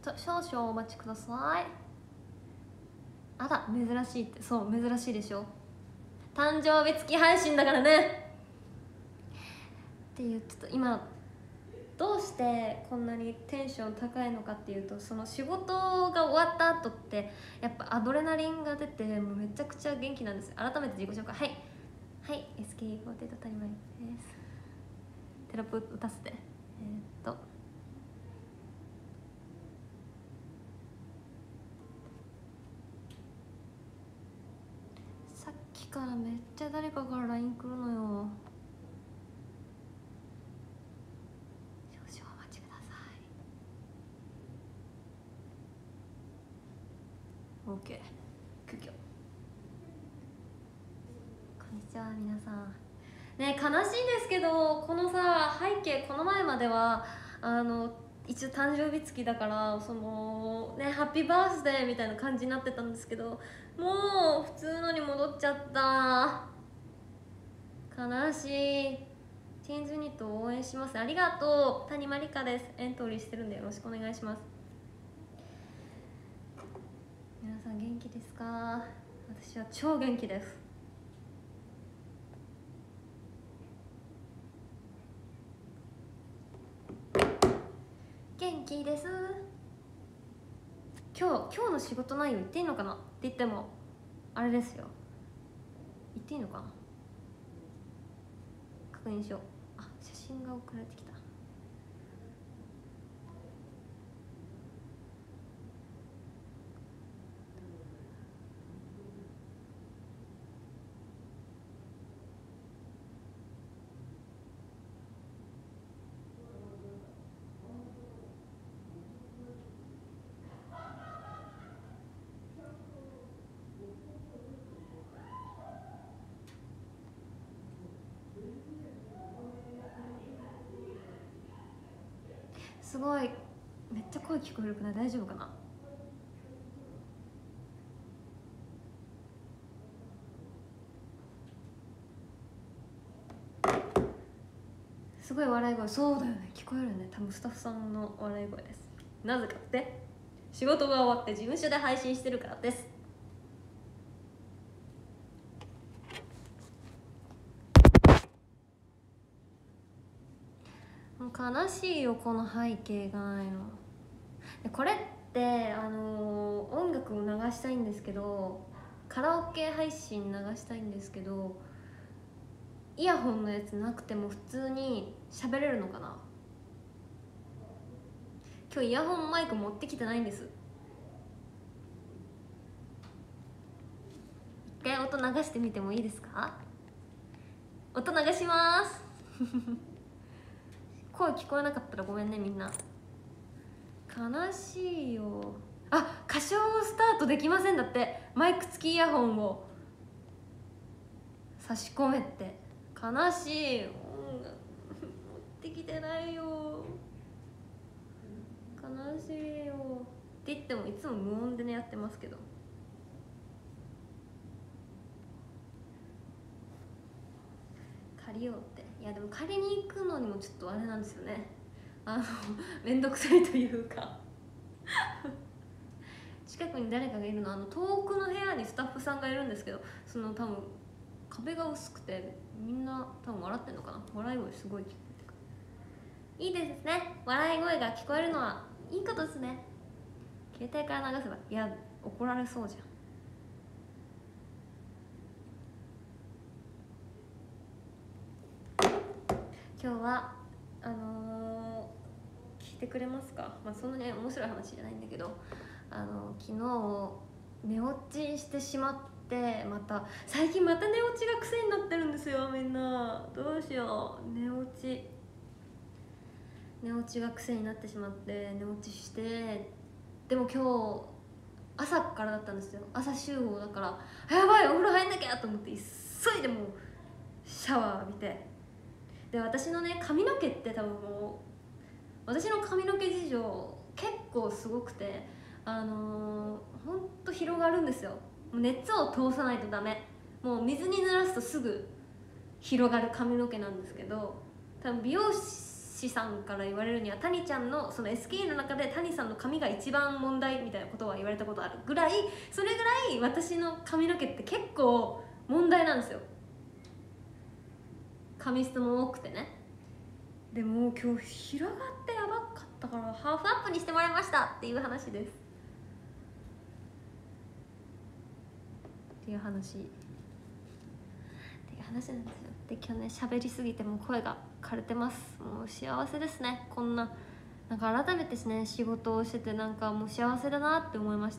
少々お待ちください。あら珍しいって、そう珍しいでしょ、誕生日付き配信だからねっていう、ちょっと今どうしてこんなにテンション高いのかっていうと、その仕事が終わった後ってやっぱアドレナリンが出て、もうめちゃくちゃ元気なんです。改めて自己紹介、はいはい、 SK48 谷間です。テロップ打たせて、さっきからめっちゃ誰かから LINE 来るのよ。少々お待ちください。 OK、 急遽こんにちは皆さんね。悲しいんですけど、このさ背景、この前までは一応誕生日付きだからそのねハッピーバースデーみたいな感じになってたんですけど、もう普通のに戻っちゃった。悲しい。ティーンズユニットを応援します。ありがとう。谷まりかです。エントリーしてるんでよろしくお願いします。皆さん元気ですか？私は超元気です。元気です。今日の仕事内容言っていいのかなって言ってもあれですよ。言っていいのかな、確認しよう。あ、写真が送られてきた。すごいめっちゃ声聞こえるくない？大丈夫かな？すごい笑い声。そうだよね、聞こえるね。多分スタッフさんの笑い声です。なぜかって仕事が終わって事務所で配信してるからです。もう悲しいよ、この背景がないの。これって音楽を流したいんですけど、カラオケ配信流したいんですけど、イヤホンのやつなくても普通に喋れるのかな？今日イヤホンマイク持ってきてないんです。一回音流してみてもいいですか？音流します声聞こえなかったらごめんねみんな。悲しいよ。あ、歌唱スタートできませんだって。マイク付きイヤホンを差し込めって。悲しい。持ってきてないよ。悲しいよって言ってもいつも無音でねやってますけど。借りようって。いやでも借りに行くのにもちょっとあれなんですよね。めんどくさいというか近くに誰かがいるの。遠くの部屋にスタッフさんがいるんですけど、その多分壁が薄くてみんな多分笑ってんのかな。笑い声すごい聞こえてくる。いいですね、笑い声が聞こえるのはいいことですね。携帯から流せば。いや怒られそうじゃん。今日は聞いてくれますか？まあそんなに面白い話じゃないんだけど、昨日寝落ちしてしまって、最近また寝落ちが癖になってるんですよ。みんなどうしよう。寝落ちが癖になってしまって、寝落ちして、でも今日朝からだったんですよ。朝集合だから、やばいお風呂入んなきゃと思って急いでもうシャワー浴びて、で私のね髪の毛って多分もう私の髪の毛事情結構すごくて、ほんと広がるんですよ。もう熱を通さないとダメ。もう水に濡らすとすぐ広がる髪の毛なんですけど、多分美容師さんから言われるには、谷ちゃんのその SK の中で谷さんの髪が一番問題みたいなことは言われたことあるぐらい、それぐらい私の髪の毛って結構問題なんですよ。髪質も多くてね。でも今日広がってやばかったからハーフアップにしてもらいましたっていう話です。っていう話なんですよ。で今日ね喋りすぎてもう声が枯れてます。もう幸せですね。こんななんか改めてね仕事をしててなんかもう幸せだなって思いました。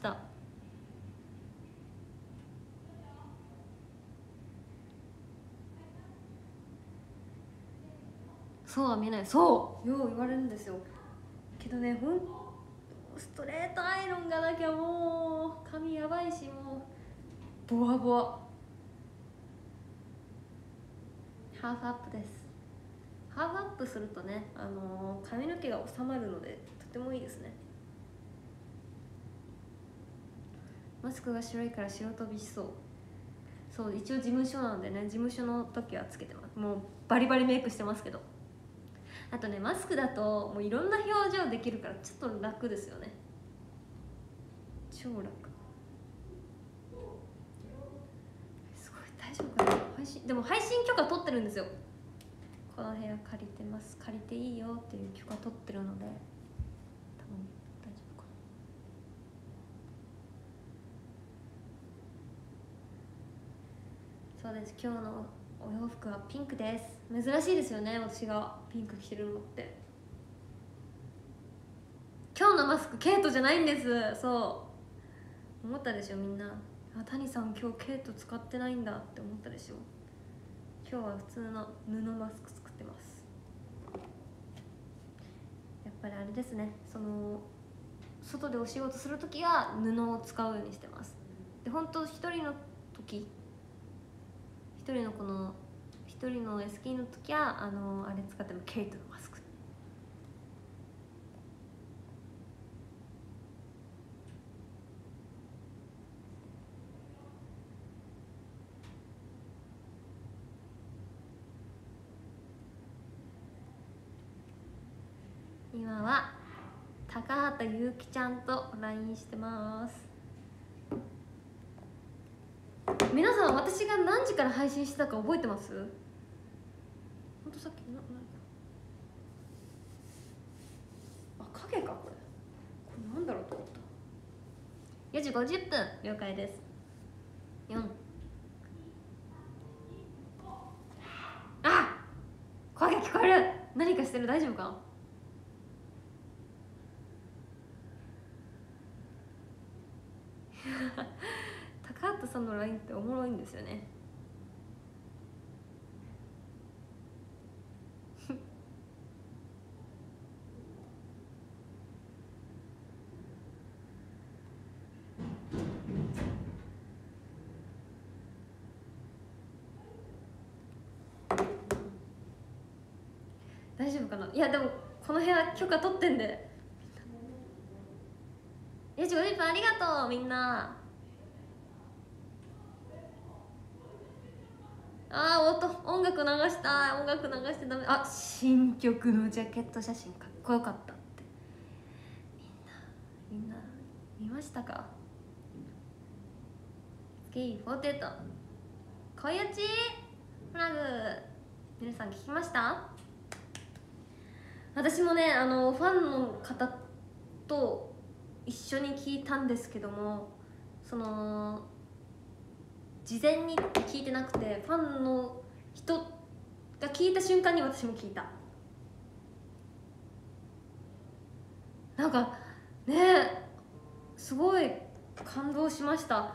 そうは見えない。そうよう言われるんですよけどね、ストレートアイロンがなきゃもう髪やばいし、もうボワボワ。ハーフアップです。ハーフアップするとね、髪の毛が収まるのでとてもいいですね。マスクが白いから白飛びしそう。そう一応事務所なんでね、事務所の時はつけてます。もうバリバリメイクしてますけど。あとねマスクだともういろんな表情できるからちょっと楽ですよね。超楽。すごい大丈夫かな。でも配信許可取ってるんですよ。この部屋借りてます、借りていいよっていう許可取ってるので多分大丈夫かな。そうです、今日のお洋服はピンクです。珍しいですよね、私がピンク着てるのって。今日のマスクケイトじゃないんです。そう思ったでしょみんな。あ、谷さん今日ケイト使ってないんだって思ったでしょ。今日は普通の布マスク作ってます。やっぱりあれですね、外でお仕事するときは布を使うようにしてます。で本当一人の時、一人の SK の時はあれ使ってもケイトのマスク。今は高畑ゆうきちゃんと LINE してます。皆さん私が何時から配信してたか覚えてます？ほんとさっき影かこれなんだろうと思った。4時50分了解です。4あ声聞こえる。何かしてる、大丈夫か。高畑さんの LINE っておもろいんですよね。大丈夫かな。いやでもこの部屋許可取ってんで。4時50分ありがとうみんな。音楽流したい。音楽流してダメ。新曲のジャケット写真かっこよかったって。みんな見ましたか。スキー48小打ちフラグ皆さん聞きました？私もねファンの方と一緒に聞いたんですけども、事前に聞いてなくて、ファンの人が聞いた瞬間に私も聞いた。なんかねすごい感動しました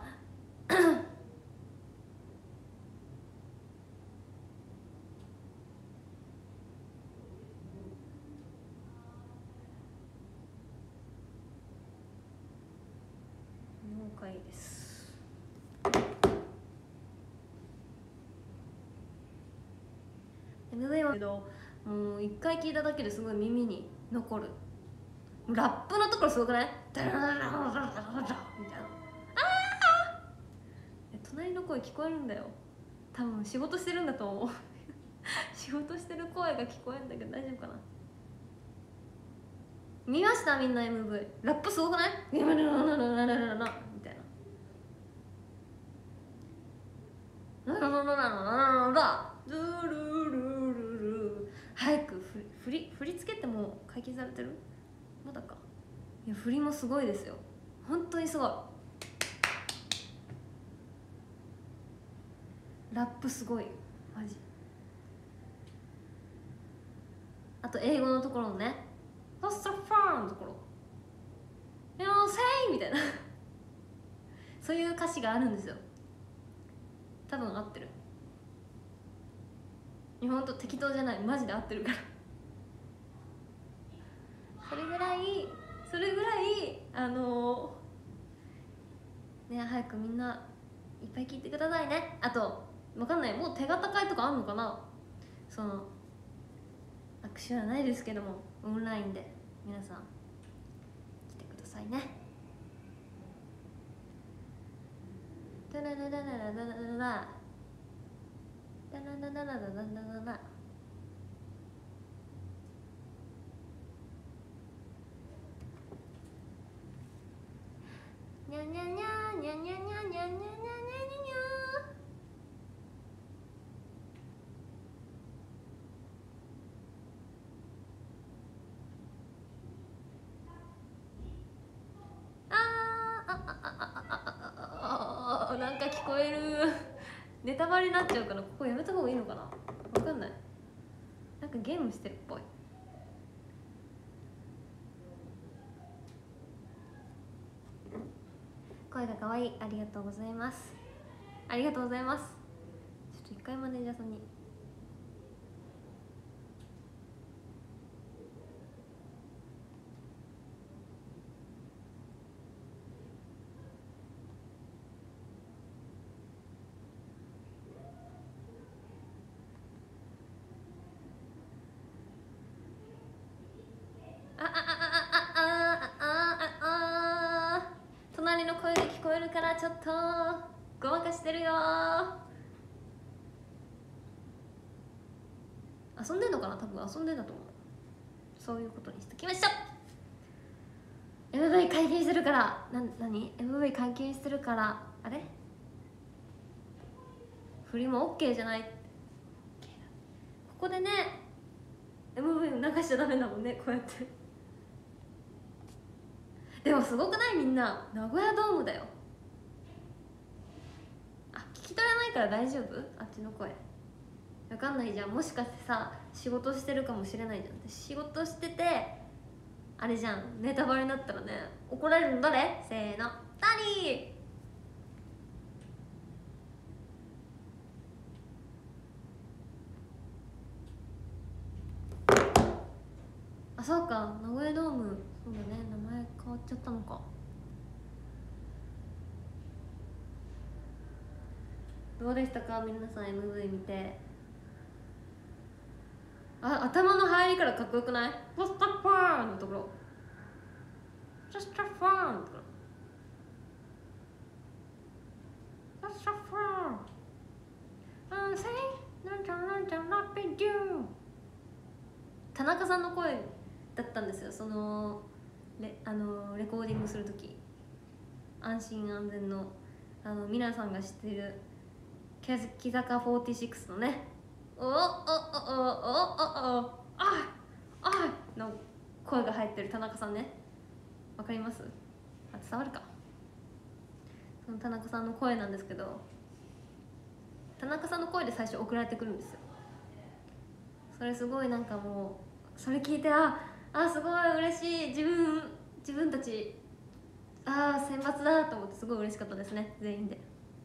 了解です。MV はけどもう一回聞いただけですごい耳に残る。ラップのところすごくない？ダララララララララみたいな。隣の声聞こえるんだよ。多分仕事してるんだと思う仕事してる声が聞こえるんだけど大丈夫かな。 見ました？みんな MV ラップすごくない？みたいな早く振り付けってもう解禁されてる？まだか。いや振りもすごいですよ、本当にすごい。ラップすごいマジ。あと英語のところのね「What's the fun?」のところ「You know say」みたいなそういう歌詞があるんですよ。多分合ってる。いやほんと適当じゃない、マジで合ってるからそれぐらいね、早くみんないっぱい聞いてくださいね。あとわかんない、もう手堅会とかあんのかな。その握手はないですけどもオンラインで皆さん来てくださいね。ダラララララララララダラダダダダダダダ。にゃにゃにゃにゃにゃにゃにゃにゃにゃにゃにゃにゃ。なんか聞こえる。ネタバレになっちゃうからここやめた方がいいのかな、わかんない。なんかゲームしてるっぽい。声が可愛い、ありがとうございます。ありがとうございます。ちょっと一回マネージャーさんに隣の声が聞こえるからちょっとごまかしてるよ。遊んでんのかな、多分遊んでんだと思う。そういうことにしときましょう。 MV 解禁してるから。何 MV 解禁してるから、あれ振りも OK じゃない。ここでね MV 流しちゃダメだもんね、こうやってでもすごくない？みんな名古屋ドームだよ。あ、聞き取れないから大丈夫？あっちの声わかんないじゃん。もしかしてさ仕事してるかもしれないじゃん。仕事しててあれじゃん、ネタバレになったらね怒られるの誰？せーの、タニー。あ、そうか、名古屋ドーム、そうだね、名前変わっちゃったのか。どうでしたか皆さん MV 見て。あ、頭の入りからかっこよくない？ What's the fun? のところ Just a fun のところ What's the fun? Say なんちゃなんちゃラッピング。田中さんの声だったんですよ、そのレコーディングするとき。安心安全の皆さんが知ってる木坂46のね、おおおおおおおあの声が入ってる田中さんね、わかります？あ、伝わるか。その田中さんの声なんですけど、田中さんの声で最初送られてくるんですよ。それすごいなんかもうそれ聞いてすごい嬉しい、自分たち選抜だと思ってすごい嬉しかったですね、全員で。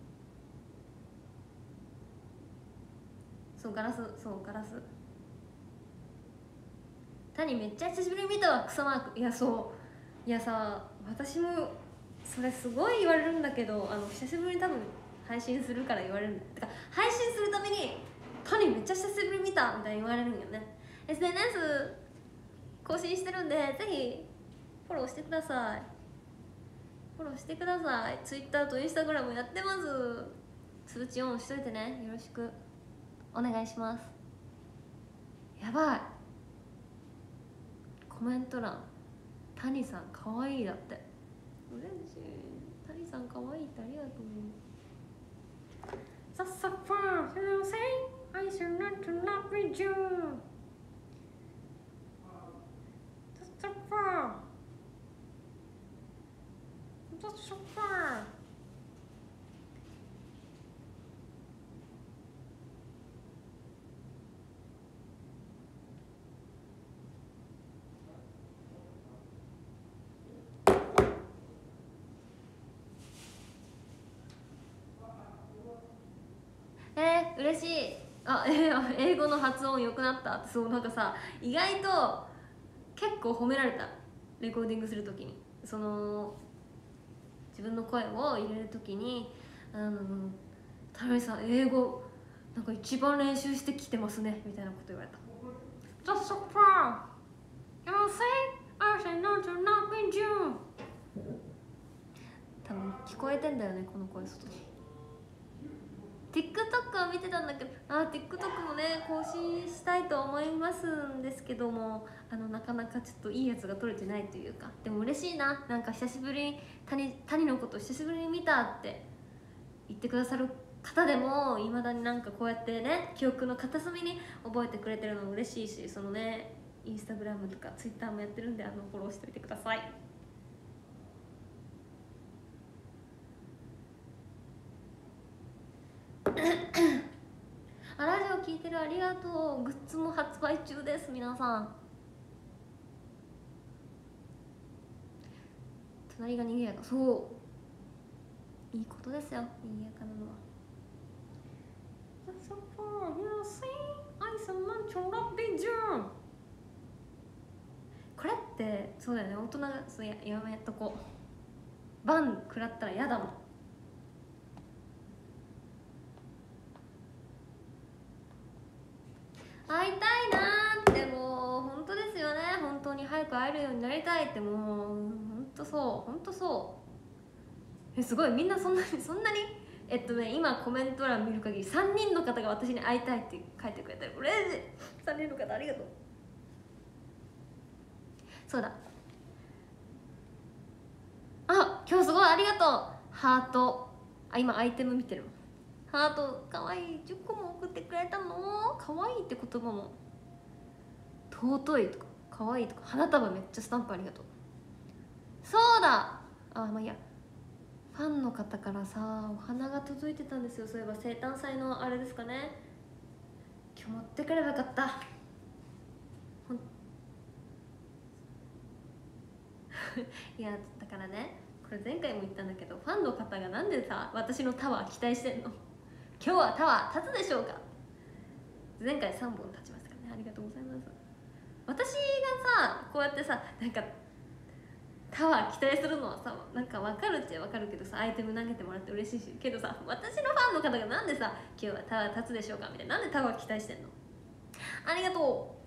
そうガラス谷めっちゃ久しぶりに見たわ、草マーク。いやそういやさ、私もそれすごい言われるんだけど、久しぶりに多分配信するから言われるんだよ。てか配信するために谷めっちゃ久しぶりに見たみたいに言われるんよね。 SNS 更新してるんでぜひフォローしてください。Twitter と Instagram やってます。通知オンしといてね、よろしくお願いします。やばい、コメント欄谷さんかわいいだって。嬉しい。谷さんかわいいってありがとう。さっさっぱー say I should not to love with you さっさっぱーさっさっぱー。嬉しい。英語の発音良くなったって。そうなんかさ、意外と結構褒められた。レコーディングするときに、その自分の声を入れるときに田辺さん英語なんか一番練習してきてますねみたいなこと言われた。 That's so proud. You know say I say no to not with you。 多分聞こえてんだよねこの声外に。TikTok は見てたんだけど、TikTok もね更新したいと思いますんですけども、なかなかちょっといいやつが撮れてないというか。でも嬉しいな、なんか久しぶりに谷のこと久しぶりに見たって言ってくださる方でもいまだになんかこうやってね記憶の片隅に覚えてくれてるのも嬉しいし、そのねインスタグラムとかツイッターもやってるんでフォローしておいてください。ラジオ聞いてるありがとう。グッズも発売中です。皆さん隣が賑やか。そういいことですよ、賑やかなのは。これってそうだよね、大人がそうやめとこう。バン食らったら嫌だもん。会いたいなーって。もう本当ですよね。本当に早く会えるようになりたいって。もう本当そうすごいみんなそんなに今コメント欄見る限り3人の方が私に会いたいって書いてくれてる。嬉しい。3人の方ありがとう。そうだ、今日すごいありがとう。ハート、今アイテム見てる。ハートかわいい10個も送ってくれたの。かわいいって言葉も尊いとかかわいいとか、花束めっちゃスタンプありがとう。そうだ、まあいいや。ファンの方からさお花が届いてたんですよ。そういえば生誕祭のあれですかね、今日持ってくればよかったいやだからね、これ前回も言ったんだけど、ファンの方がなんでさ私のタワー期待してんの。今日はタワー立つでしょうか。前回3本立ちましたからね。ありがとうございます。私がさこうやってさなんかタワー期待するのはさ、なんか分かるっちゃ分かるけどさ、アイテム投げてもらって嬉しいし、けどさ私のファンの方がなんでさ今日はタワー立つでしょうかみたいな、なんでタワー期待してんの。ありがと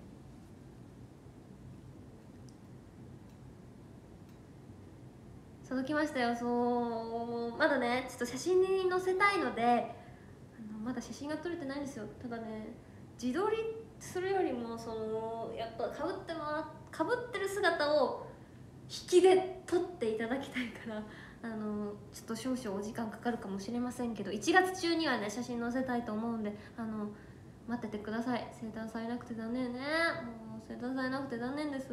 う。届きましたよ。そうまだねちょっと写真に載せたいのでまだ写真が撮れてないんですよ。ただね自撮りするよりもやっぱかぶってる姿を引きで撮っていただきたいからちょっと少々お時間かかるかもしれませんけど、1月中にはね写真載せたいと思うんで待っててください。生誕祭なくて残念ね。もう生誕祭なくて残念です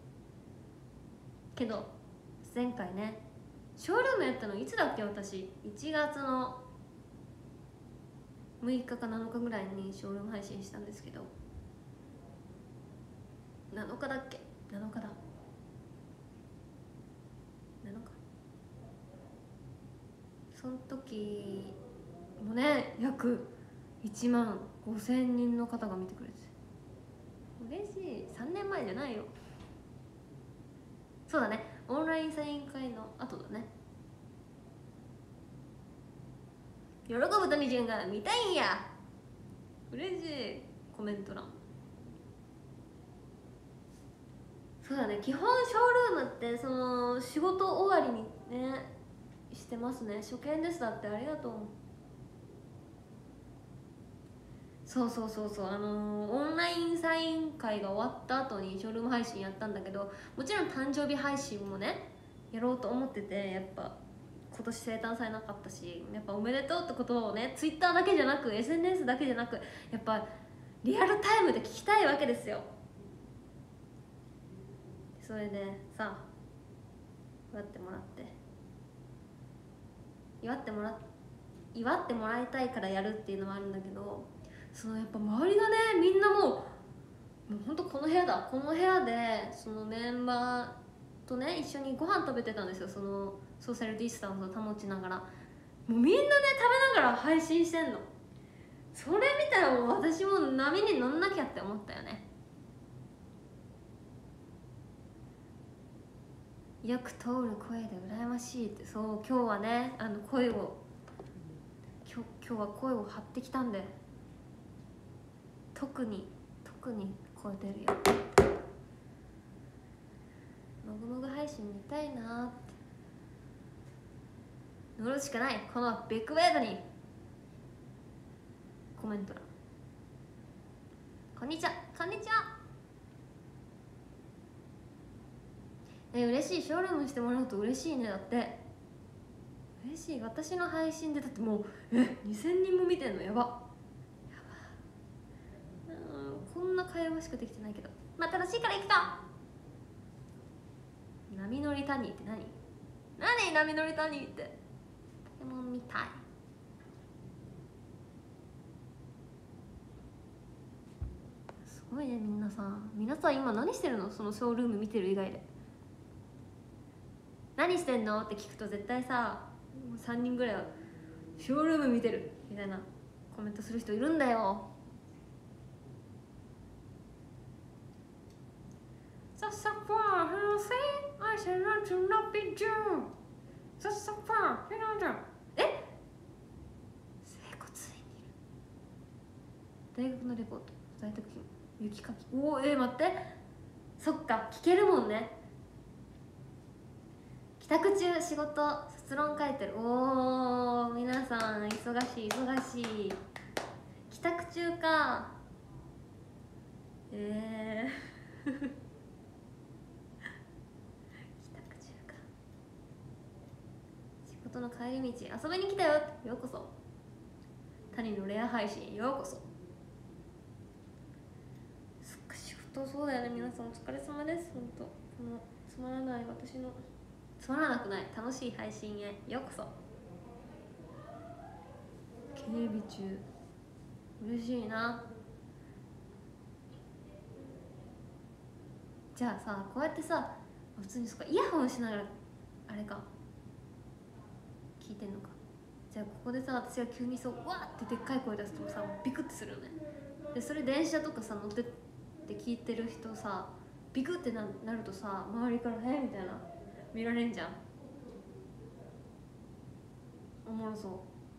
けど、前回ねショールームやったのいつだっけ。私1月の6日か7日ぐらいにショールーム配信したんですけど、7日だっけ。7日だ、7日。その時もね約1万5000人の方が見てくれて嬉しい。3年前じゃないよ。そうだね、オンラインサイン会の後だね。喜ぶ谷潤が見たいんや。嬉しい。コメント欄。そうだね、基本ショールームって仕事終わりにねしてますね。初見です。だってありがとう。 そうそうそうそう、オンラインサイン会が終わった後にショールーム配信やったんだけど、もちろん誕生日配信もねやろうと思ってて、やっぱ今年生誕祭なかったし、やっぱおめでとうってことをね、ツイッターだけじゃなく SNS だけじゃなく、やっぱリアルタイムで聞きたいわけですよ。それでさ、祝ってもらいたいからやるっていうのもあるんだけど、そのやっぱ周りがね、みんなもうほんとこの部屋でそのメンバーとね一緒にご飯食べてたんですよ。そのソーシャルディスタンスを保ちながら、もうみんなね食べながら配信してんの。それ見たらもう私も波に乗んなきゃって思ったよね。よく通る声で羨ましいって。そう、今日はね今日は声を張ってきたんで、特に声出るよ。もぐもぐ配信見たいなーって乗るしかない。このビッグウェーブにコメント欄、こんにちは嬉しい。ショールームしてもらうと嬉しいね。だって嬉しい。私の配信でだってもう2000人も見てんの。やば。こんな会話しかできてないけど、まあ楽しいから行くか。波乗りタニーって何波乗りタニーって。ポケモンみたい。すごいね。皆さん今何してるの？そのショールーム見てる以外で何してんのって聞くと、絶対さ3人ぐらいはショールーム見てるみたいなコメントする人いるんだよ。さっさっぱー、I said not to not be Jew。さっさっぱー、へなんじゃん。整骨院にいる。大学のレポート、在宅勤務、雪かき。おお、待って。そっか、聞けるもんね。帰宅中、仕事、卒論書いてる。おお、皆さん忙しい。帰宅中か。帰宅中か。仕事の帰り道、遊びに来たよ。ようこそ。谷のレア配信、ようこそ。そっか、仕事そうだよね。皆さんお疲れ様です。ほんと、このつまらない私の、つまらなくない楽しい配信へようこそ。警備中、嬉しいな。じゃあさ、こうやってさ、普通にそっか、イヤホンしながらあれか聞いてんのか。じゃあここでさ、私が急にそうわーってでっかい声出すとさ、ビクッてするよね。でそれ電車とかさ乗ってって聞いてる人さ、ビクッてなるとさ、周りからみたいな見られんじゃん。おもろそう。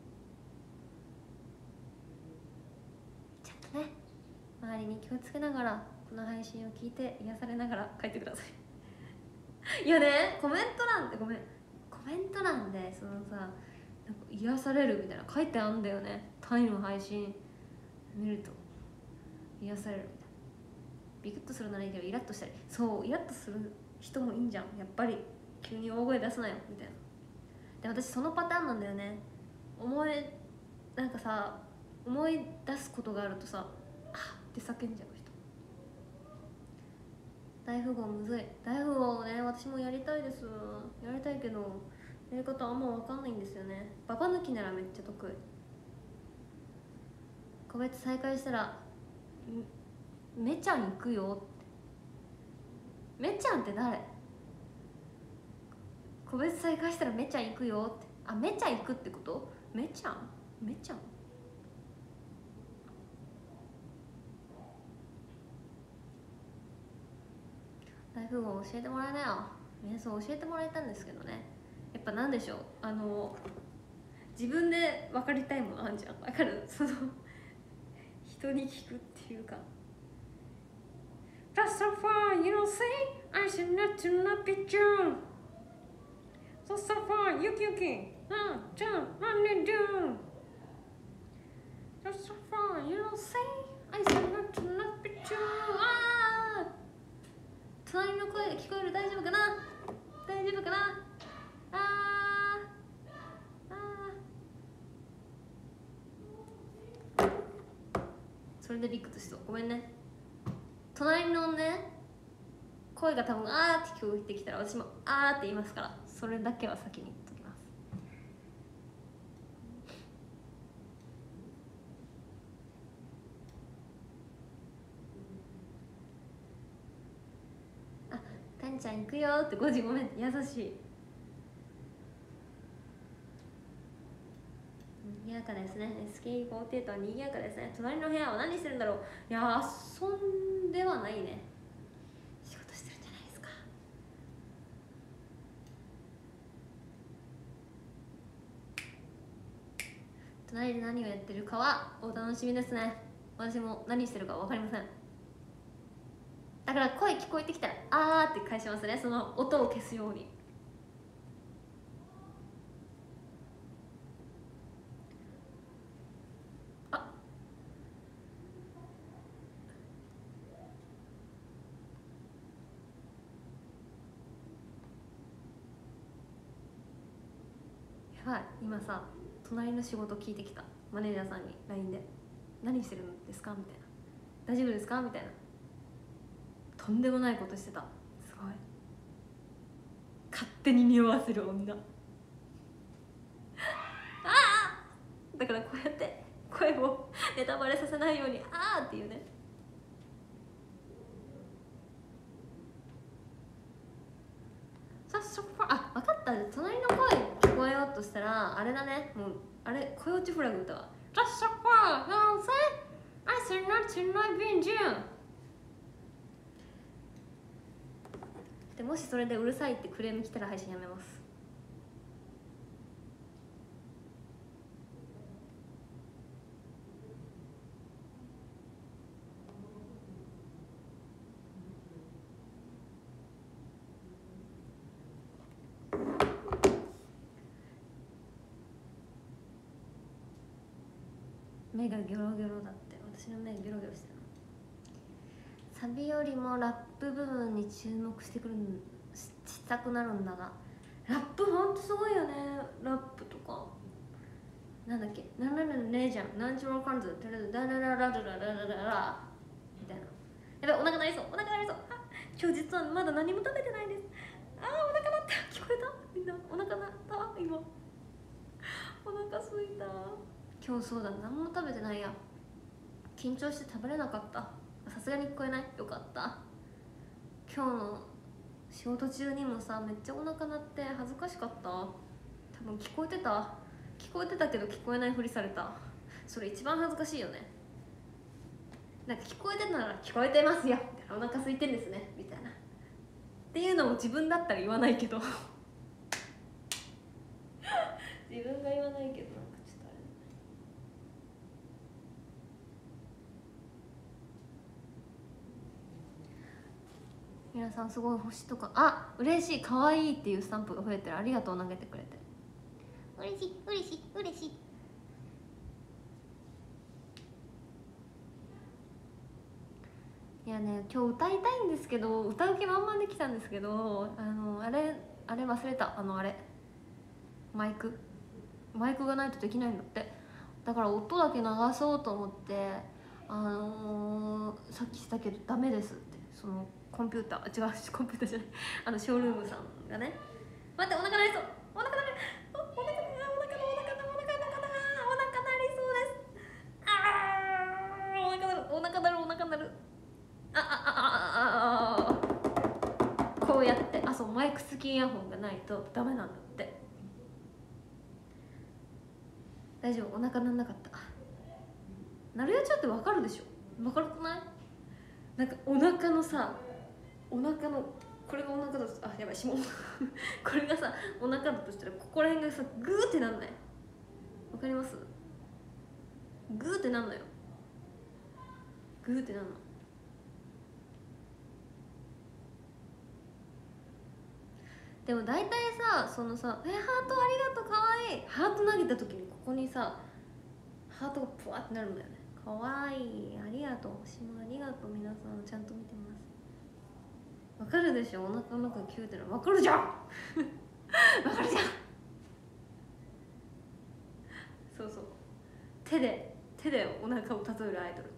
ちょっとね、周りに気をつけながらこの配信を聞いて癒されながら書いてください。いやね、コメント欄でそのさ、なんか癒されるみたいな書いてあるんだよね。タイの配信見ると癒されるみたいな。ビクッとするならいいけどイラッとしたり、そうイラッとする人もいいんじゃん。やっぱり急に大声出すなよみたいな。で、私そのパターンなんだよね。なんかさ、思い出すことがあるとさ、あって叫んじゃう人。大富豪むずい。大富豪ね、私もやりたいです。やりたいけどやり方あんま分かんないんですよね。ババ抜きならめっちゃ得意。個別再開したらめちゃん行くよって。めちゃんって誰？個別再開したらめちゃん行くよって。あ、めちゃん行くってこと？めちゃん大富豪教えてもらえなよ。そう教えてもらえたんですけどね、やっぱなんでしょう、自分で分かりたいものあんじゃん。分かる？その人に聞くっていうか、 That's so far, you don't say I should not to not be June. So far, Yuki. June, what do you do? So so far you don't say I said not to not be true 隣の声が聞こえる。大丈夫かな、大丈夫かな。それでビッグとしそう。ごめんね。隣のね声が多分あーって聞こえてきたら私もあーって言いますから、それだけは先に言っときます。あ、たんちゃん行くよって5時ごめん、優しい。賑やかですね。 SK48 は賑やかですね。隣の部屋は何してるんだろう。いや遊んではないね。仕事してるんじゃないですか。隣で何をやってるかはお楽しみですね。私も何してるか分かりません。だから声聞こえてきたらあーって返しますね。その音を消すように。はい、今さ隣の仕事聞いてきた。マネージャーさんに LINE で「何してるんですか?」みたいな「大丈夫ですか?」みたいな。とんでもないことしてた。すごい勝手に匂わせる女ああ、だからこうやって声をネタバレさせないように「ああ」っていうね。あ、分かった。隣の声聞こえようとしたらあれだね。もうあれ、声落ちフラグ歌わ。Just so far, don't say I said not to not be in June。 でもしそれでうるさいってクレーム来たら配信やめます。目がギョロギョロだって。私の目ギョロギョロしてるの。サビよりもラップ部分に注目してくるしたくなるんだが、ラップほんとすごいよね。ラップとかなんだっけ、なんなんなんねえじゃん、ナチュラルカンズダラダラダラダラダラダラみたいな。やばい、お腹鳴りそう、お腹鳴りそう。あ、今日実はまだ何も食べてないです。あー、お腹鳴った。聞こえた？みんなお腹鳴った。今お腹すいた。今日そうだ、何も食べてないや。緊張して食べれなかった。さすがに聞こえない？よかった。今日の仕事中にもさめっちゃお腹鳴って恥ずかしかった。多分聞こえてたけど聞こえないふりされた。それ一番恥ずかしいよね。なんか聞こえてたら聞こえてますよみたいな、お腹空いてんですねみたいなっていうのを自分だったら言わないけど自分が言わないけど、なんかちょっとあれ。皆さんすごい星とか、あ、嬉しい、可愛いっていうスタンプが増えてる。ありがとう、投げてくれて。嬉しい嬉しい嬉しい。いやね、今日歌いたいんですけど、歌う気満々できたんですけど、あれ忘れた。あれマイクがないとできないんだって。だから音だけ流そうと思って、さっきしたけどダメですって、そのコンピューター、違う、コンピューターじゃない、ショールームさんがね。待って、お腹鳴りそう、お腹鳴りそうです。お腹鳴る。こうやって、そう、マイク付きイヤホンがないとダメなんだって。大丈夫、お腹鳴んなかった。鳴るやつって分かるでしょ。分かるくない？なんかお腹のさ、お腹のこれがお腹だと、やばい、指紋これがさお腹だとしたら、ここら辺がさグーってなんない？わかります？グーってなんのよ。グーってなんの。でも大体さ、そのさ「ハートありがとう、かわいい」ハート投げた時にここにさハートがプワってなるんだよね。かわいい。ありがとう。しもありがとう。皆さんちゃんと見てます。わかるでしょ、お腹の中キューってのわかるじゃんわかるじゃん。そうそう、手でお腹を例えるアイド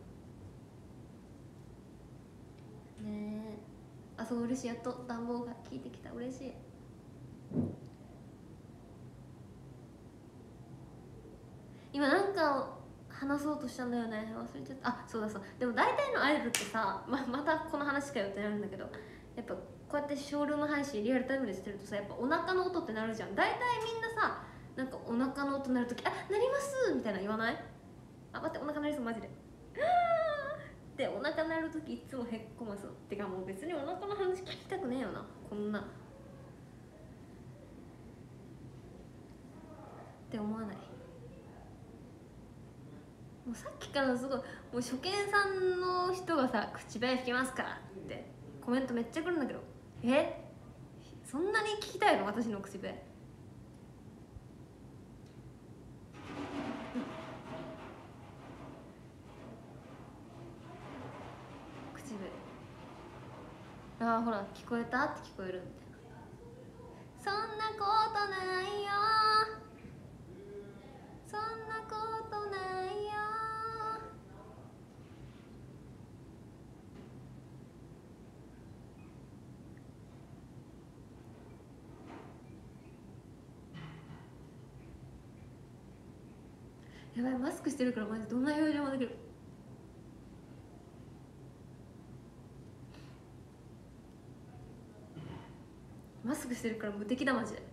ルねえ。あ、そう、嬉しい。やっと暖房が効いてきた。嬉しい。今なんか話そうとしたんだよね、忘れちゃった。あ、そうだそう。でも大体のアイドルってさ、またこの話かよってなるんだけど、やっぱこうやってショールーム配信リアルタイムでしてるとさ、やっぱお腹の音ってなるじゃん。大体みんなさ、なんかお腹の音鳴るとき、あ、鳴りますみたいな言わない？あ、待って、お腹鳴りそう、マジで。で、お腹鳴るときいつもへっこます。てかもう別にお腹の話聞きたくねえよな、こんなって思わない？もうさっきからすごい、もう初見さんの人がさ、口笛吹きますからってコメントめっちゃ来るんだけど、そんなに聞きたいの、私の口笛？口笛、ああほら、聞こえたって聞こえるみたいな。そんなことないよ、そんなことないよ。やばい、マスクしてるからマジどんな表情もできる。マスクしてるから無敵だマジで。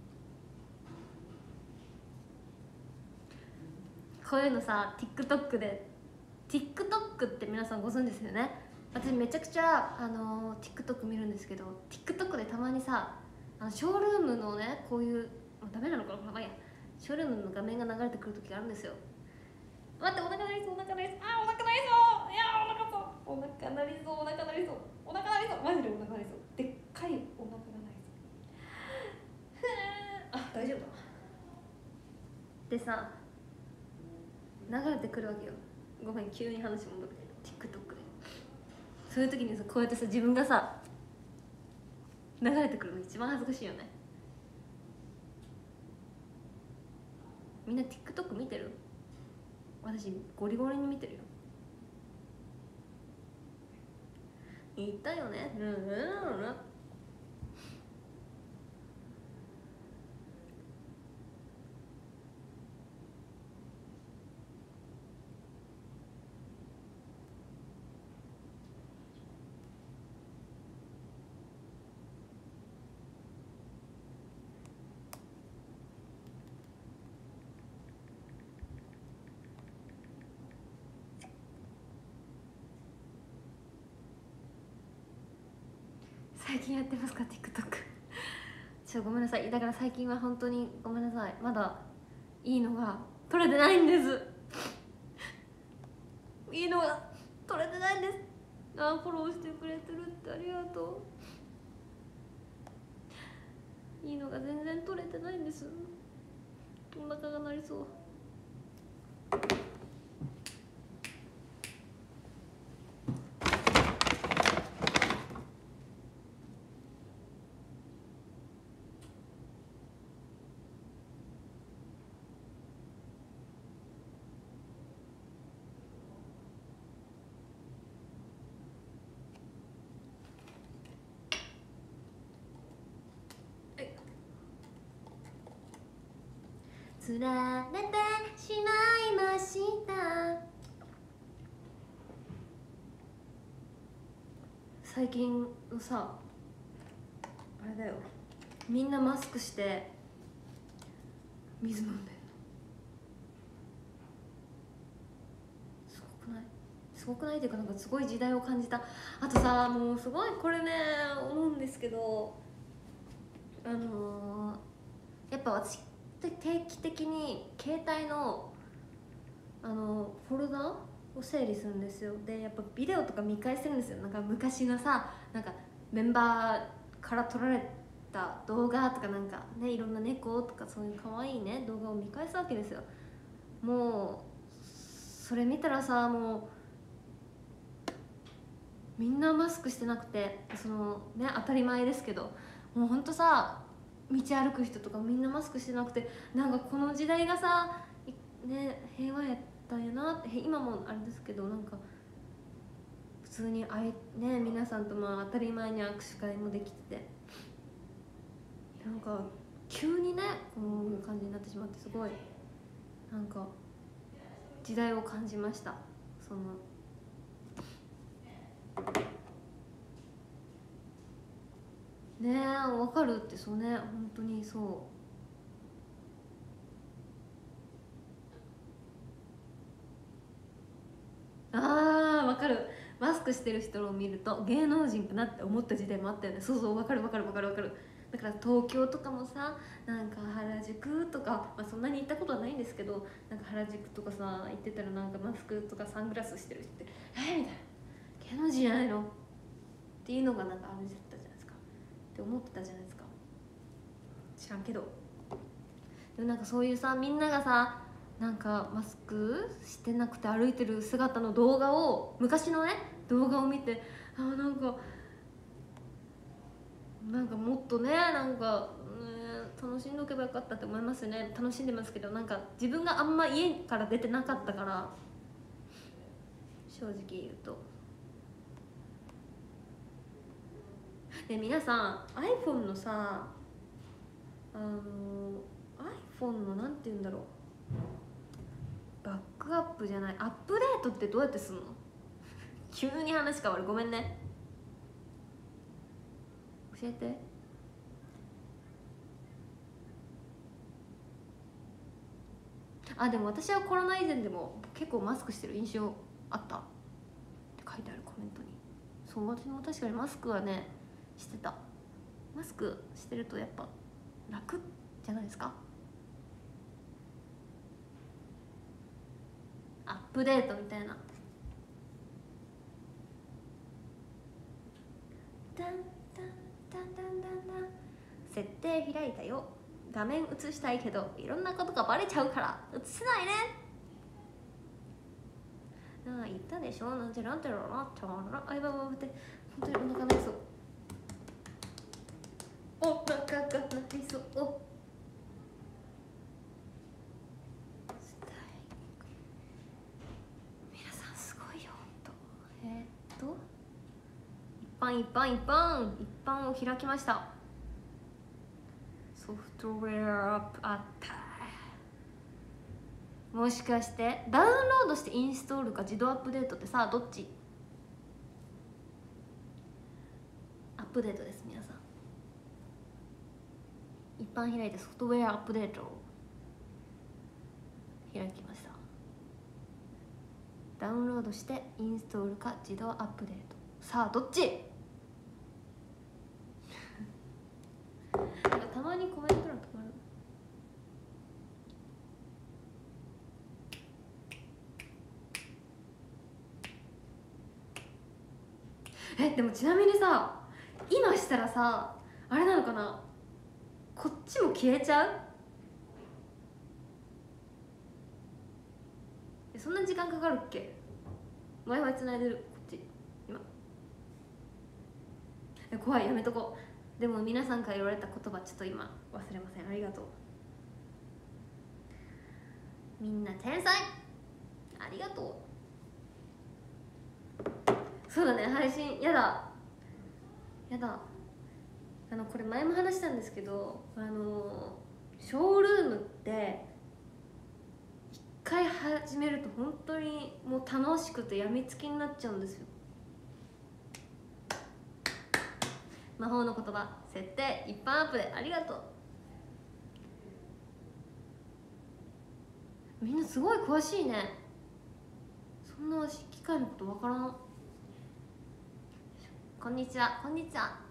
こういうのさ、 TikTok って皆さんご存知ですよね。私めちゃくちゃTikTok 見るんですけど、 TikTok でたまにさ、ショールームのね、こういう、ダメなのかな、まあいいや、ショールームの画面が流れてくる時があるんですよ。待って、お腹鳴りそう、お腹鳴りそう、あー、お腹鳴りそう、いやー、お腹鳴りそう、お腹鳴りそう、お腹鳴りそう、お腹鳴りそう、マジでお腹鳴りそう、でっかいお腹が鳴りそう。あ、大丈夫かな。でさ、流れてくるわけよ。ごめん、急に話戻るけど、 TikTok でそういう時にさ、こうやってさ、自分がさ流れてくるの一番恥ずかしいよね。みんな TikTok 見てる？私ゴリゴリに見てるよ。言ったよね。最近やってますか TikTok？ ごめんなさい。だから最近は本当にごめんなさい。まだいいのが取れてないんです。いいのが取れてないんです。あ、フォローしてくれてるってありがとう。いいのが全然取れてないんです。お腹が鳴りそう。つられてしまいました。最近のさ、あれだよ、みんなマスクして水飲んでる。すごくない？すごくないっていうか、なんかすごい時代を感じた。あとさ、もうすごいこれね、思うんですけど、やっぱ私定期的に携帯のフォルダを整理するんですよ。でやっぱビデオとか見返せるんですよ。なんか昔のさ、なんかメンバーから撮られた動画とか、なんかね、いろんな猫とかそういう可愛いね動画を見返すわけですよ。もそれ見たらさ、もうみんなマスクしてなくて、そのね当たり前ですけど、もうほんとさ道歩く人とかみんなマスクしてなくて、なんかこの時代がさね平和やったんやなって、今もあれですけど、なんか普通にね皆さんとまあ当たり前に握手会もできてて、なんか急にねこういう感じになってしまって、すごいなんか時代を感じました。そのねえ、分かるって、そうね、本当にそう。あー分かる。マスクしてる人を見ると芸能人かなって思った時代もあったよね。そうそう、分かる分かる分かる分かる。だから東京とかもさ、なんか原宿とか、まあ、そんなに行ったことはないんですけど、なんか原宿とかさ行ってたら、なんかマスクとかサングラスしてる人って「みたいな、芸能人じゃないの?」っていうのがなんかあれだったじゃないですかって思ってたじゃないですか。知らんけど、でもなんかそういうさ、みんながさなんかマスクしてなくて歩いてる姿の動画を、昔のね動画を見て、なんかもっとね、なんか、楽しんどけばよかったって思いますよね。楽しんでますけど、なんか自分があんま家から出てなかったから、正直言うと。で皆さん iPhone のさ、iPhone のなんて言うんだろう、バックアップじゃない、アップデートってどうやってすんの？急に話変わる、ごめんね、教えて。でも私はコロナ以前でも結構マスクしてる印象あったって書いてあるコメントに。そう、私も確かにマスクはねしてた。マスクしてるとやっぱ楽じゃないですか。アップデートみたいな。ダンダンダンダンダンダン、設定開いたよ、画面映したいけどいろんなことがバレちゃうから映せないね。言ったでしょ、なんてなんてろなってあいばばって本当にお腹鳴りそう、お腹が鳴りそう。皆さんすごいよほんと。一般を開きました。ソフトウェアアップあった。もしかしてダウンロードしてインストールか自動アップデートってさ、どっち？アップデートです。皆さん一般開いてソフトウェアアップデートを開きました。ダウンロードしてインストールか自動アップデート、さあどっち？なんかたまにコメント欄止まる。でもちなみにさ、今したらさあれなのかな、こっちも消えちゃう？そんな時間かかるっけ？ Wi-Fi つないでるこっち今。怖い、やめとこう。でも皆さんから言われた言葉ちょっと今忘れません。ありがとう。みんな天才、ありがとう。そうだね、配信やだこれ前も話したんですけど、ショールームって一回始めると本当にもう楽しくてやみつきになっちゃうんですよ。魔法の言葉、設定一般アップでありがとう。みんなすごい詳しいね。そんな機械のことわからん。こんにちは、こんにちは。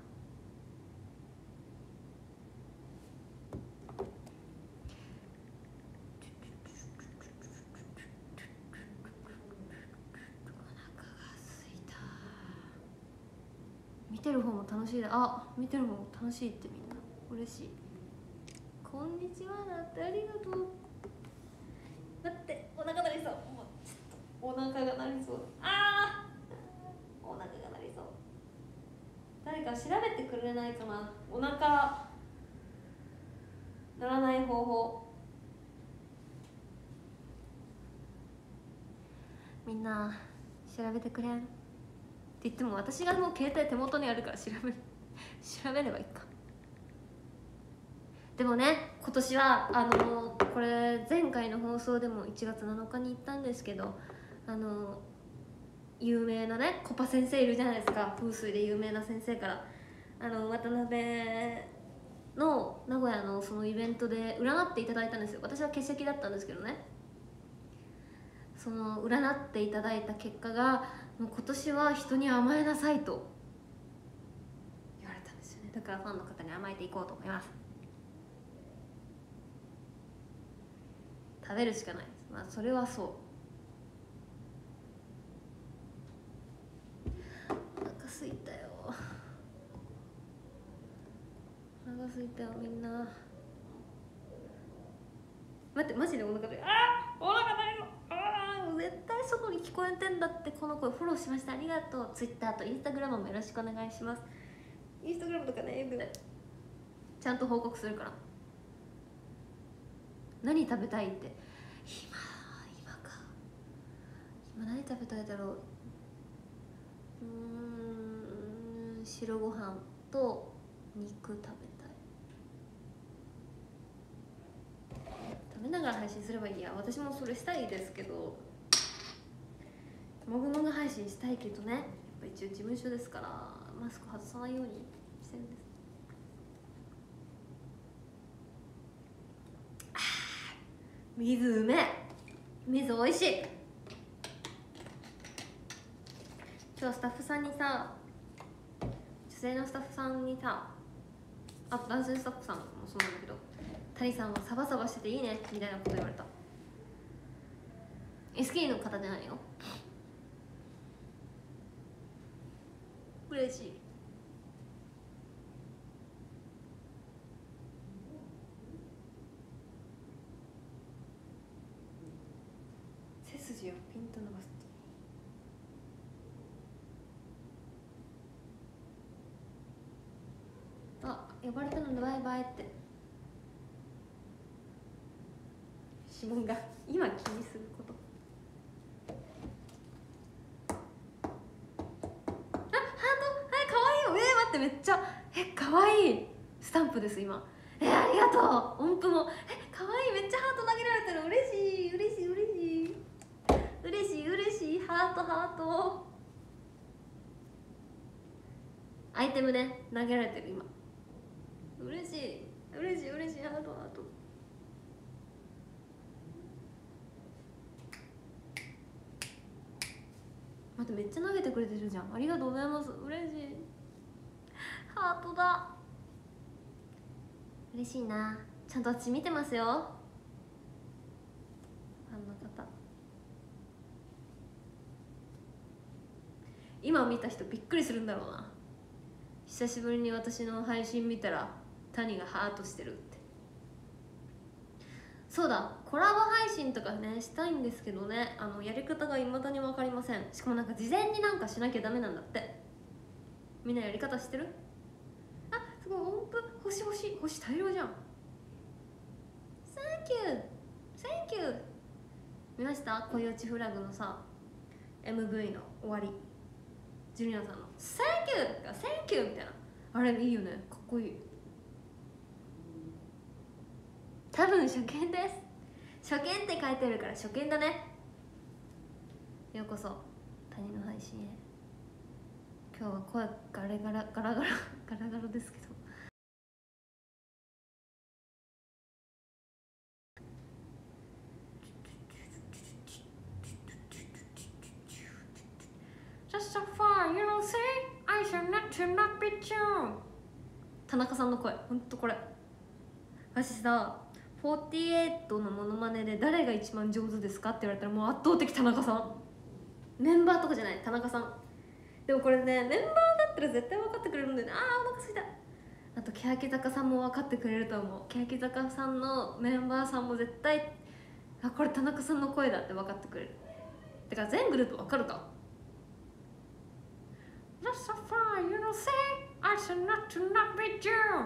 見てる方も楽しいだ。見てる方も楽しいって、みんな嬉しい。こんにちはだってありがとう。待って、お腹鳴りそう。もうちょっとお腹が鳴りそう。あー、お腹が鳴りそう。誰か調べてくれないかな、お腹鳴らない方法。みんな調べてくれんって言っても、私がもう携帯手元にあるから調べればいいか。でもね、今年はこれ前回の放送でも1月7日に言ったんですけど、有名なねコパ先生いるじゃないですか、風水で有名な先生から、渡辺の名古屋のそのイベントで占っていただいたんですよ。私は欠席だったんですけどね、その占っていただいた結果が、もう今年は人に甘えなさいと言われたんですよね。だからファンの方に甘えていこうと思います。食べるしかないです。まあそれはそう。お腹すいたよ、お腹すいたよみんな。待って、マジでお腹で、お腹鳴るの、絶対外に聞こえてんだって。この声フォローしました、ありがとう。Twitter と Instagram もよろしくお願いします。インスタグラムとかね、よくない、ちゃんと報告するから。何食べたいって、今か、今何食べたいだろう。白ご飯と肉食べたい。食べながら配信すればいいや。私もそれしたいですけど、もぐもぐ配信したいけどね、やっぱ一応事務所ですからマスク外さないようにしてるんです。水うめえ、水おいしい。今日スタッフさんにさ、女性のスタッフさんにさ、あと男性スタッフさんもそうなんだけど、谷さんはサバサバしてていいねみたいなこと言われた。SK の方じゃないよ。嬉しい。背筋をピンと伸ばす。呼ばれたのでバイバイって。指紋が今気にすること。ハート、かわいいよ。待って、めっちゃかわいいスタンプです今。ありがとう。音符もかわいい。めっちゃハート投げられてる。嬉しい嬉しい嬉しい嬉しい嬉しい。ハートハート。アイテムね、投げられてる今。嬉しい嬉しい嬉しい。ハートハート。待って、めっちゃ投げてくれてるじゃん。ありがとうございます。嬉しい。ハートだ。嬉しいな。ちゃんと私見てますよ、ファンの方。今見た人びっくりするんだろうな。久しぶりに私の配信見たら谷がハートしてるって。そうだ、コラボ配信とかねしたいんですけどね、やり方がいまだに分かりません。しかもなんか事前になんかしなきゃダメなんだって。みんなやり方知ってる？すごい音符。星大量じゃん。サンキューサンキュー。見ました？恋落ちフラグのさ MV の終わり、ジュリアさんの「サンキュー」が「サンキュー」みたいな、あれいいよね、かっこいい。多分初見です。初見って書いてあるから初見だね。ようこそ谷の配信へ。今日は声ガラガラですけど、Just so far, you know, say, I shall not be true. 田中さんの声、ほんとこれ。私さ、48のモノマネで誰が一番上手ですかって言われたらもう圧倒的田中さん。メンバーとかじゃない、田中さん。でもこれね、メンバーだったら絶対分かってくれるんだよね。お腹すいた。あと欅坂さんも分かってくれると思う。欅坂さんのメンバーさんも絶対、これ田中さんの声だって分かってくれる。 てか全グループわかるか。 That's so far, you know, say I should not to not be you。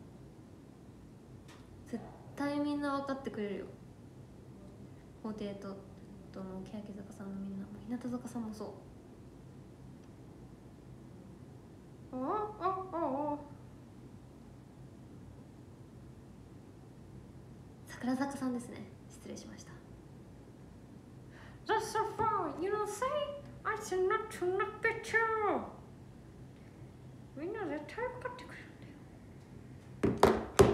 絶対みんな分かってくれるよ。48とも欅坂さんのみんなも日向坂さんもそう。おおおお、桜坂さんですね、失礼しました。 That's so far, you know, say I should not to not be you。 みんな絶対分かってくれるんだよ。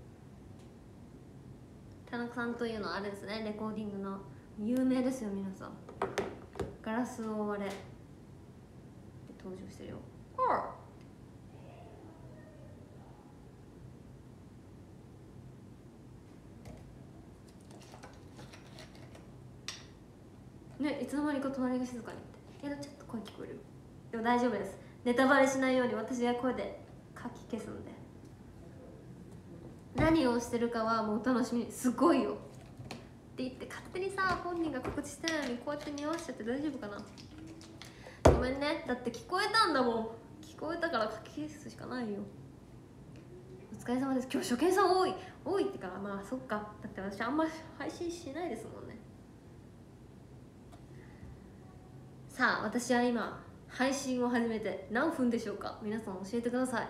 田中さんというのはあれですね、レコーディングの有名ですよ皆さん。ガラスを割れで登場してるよ。ね、いつの間にか隣が静かにって。いやちょっと声聞こえる。でも大丈夫です、ネタバレしないように私が声で書き消すんで。何をしてるかはもうお楽しみに。すごいよって言って勝手にさ、本人が告知してないのにこうやって匂わしちゃって大丈夫かな。ごめんね、だって聞こえたんだもん。聞こえたから書き消すしかないよ。お疲れ様です。今日初見さん多いってから、まあそっか、だって私あんまり配信しないですもんね。さあ私は今配信を始めて何分でしょうか。皆さん教えてください。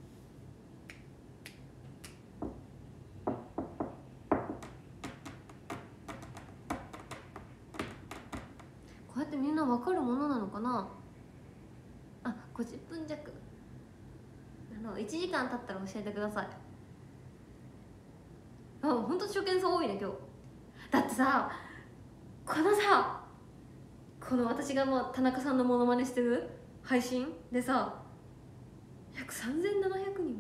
こうやってみんな分かるものなのかな。あ、50分弱。1時間経ったら教えてください。あ、ほんと初見さん多いね今日。だってさ、この私がもう田中さんのモノマネしてる配信でさ、約3700人も見てるでしょ。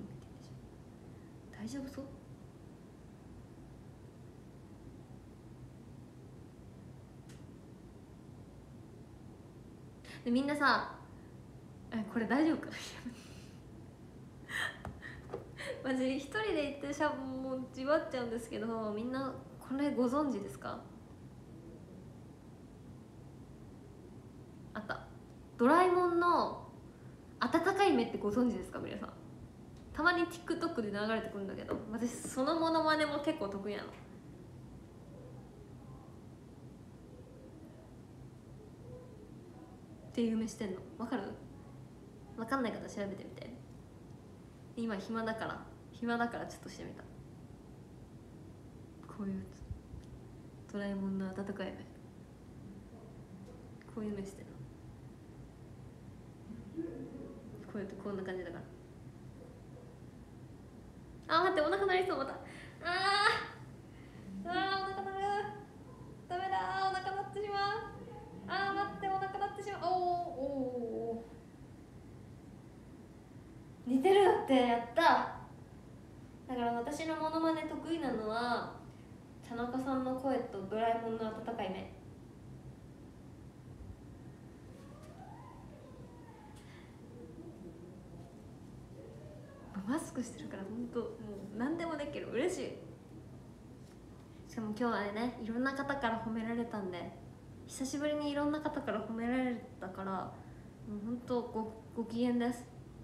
大丈夫そう？でみんなさ、これ大丈夫かなマジ一人で言ってもうじわっちゃうんですけど、みんなこれご存知ですか？あった、ドラえもんの温かい目ってご存知ですか皆さん。たまに TikTok で流れてくるんだけど、私そのモノマネも結構得意なの。っていう目してんの分かる？分かんない方調べてみて。今暇だからちょっとしてみた。こういうドラえもんの温かい目、こういう目してるの。こうやってこんな感じだから。あ、待って、お腹鳴りそう。またお腹鳴る。ダメだ、お腹鳴ってしまう。待って、お腹鳴ってしまう。お似てるって。やった。だから私のモノマネ得意なのは田中さんの声とドラえもんの温かい目。マスクしてるから本当もう何でもできる。嬉しい。しかも今日はね、いろんな方から褒められたんで、久しぶりにいろんな方から褒められたから、もう本当ご機嫌です。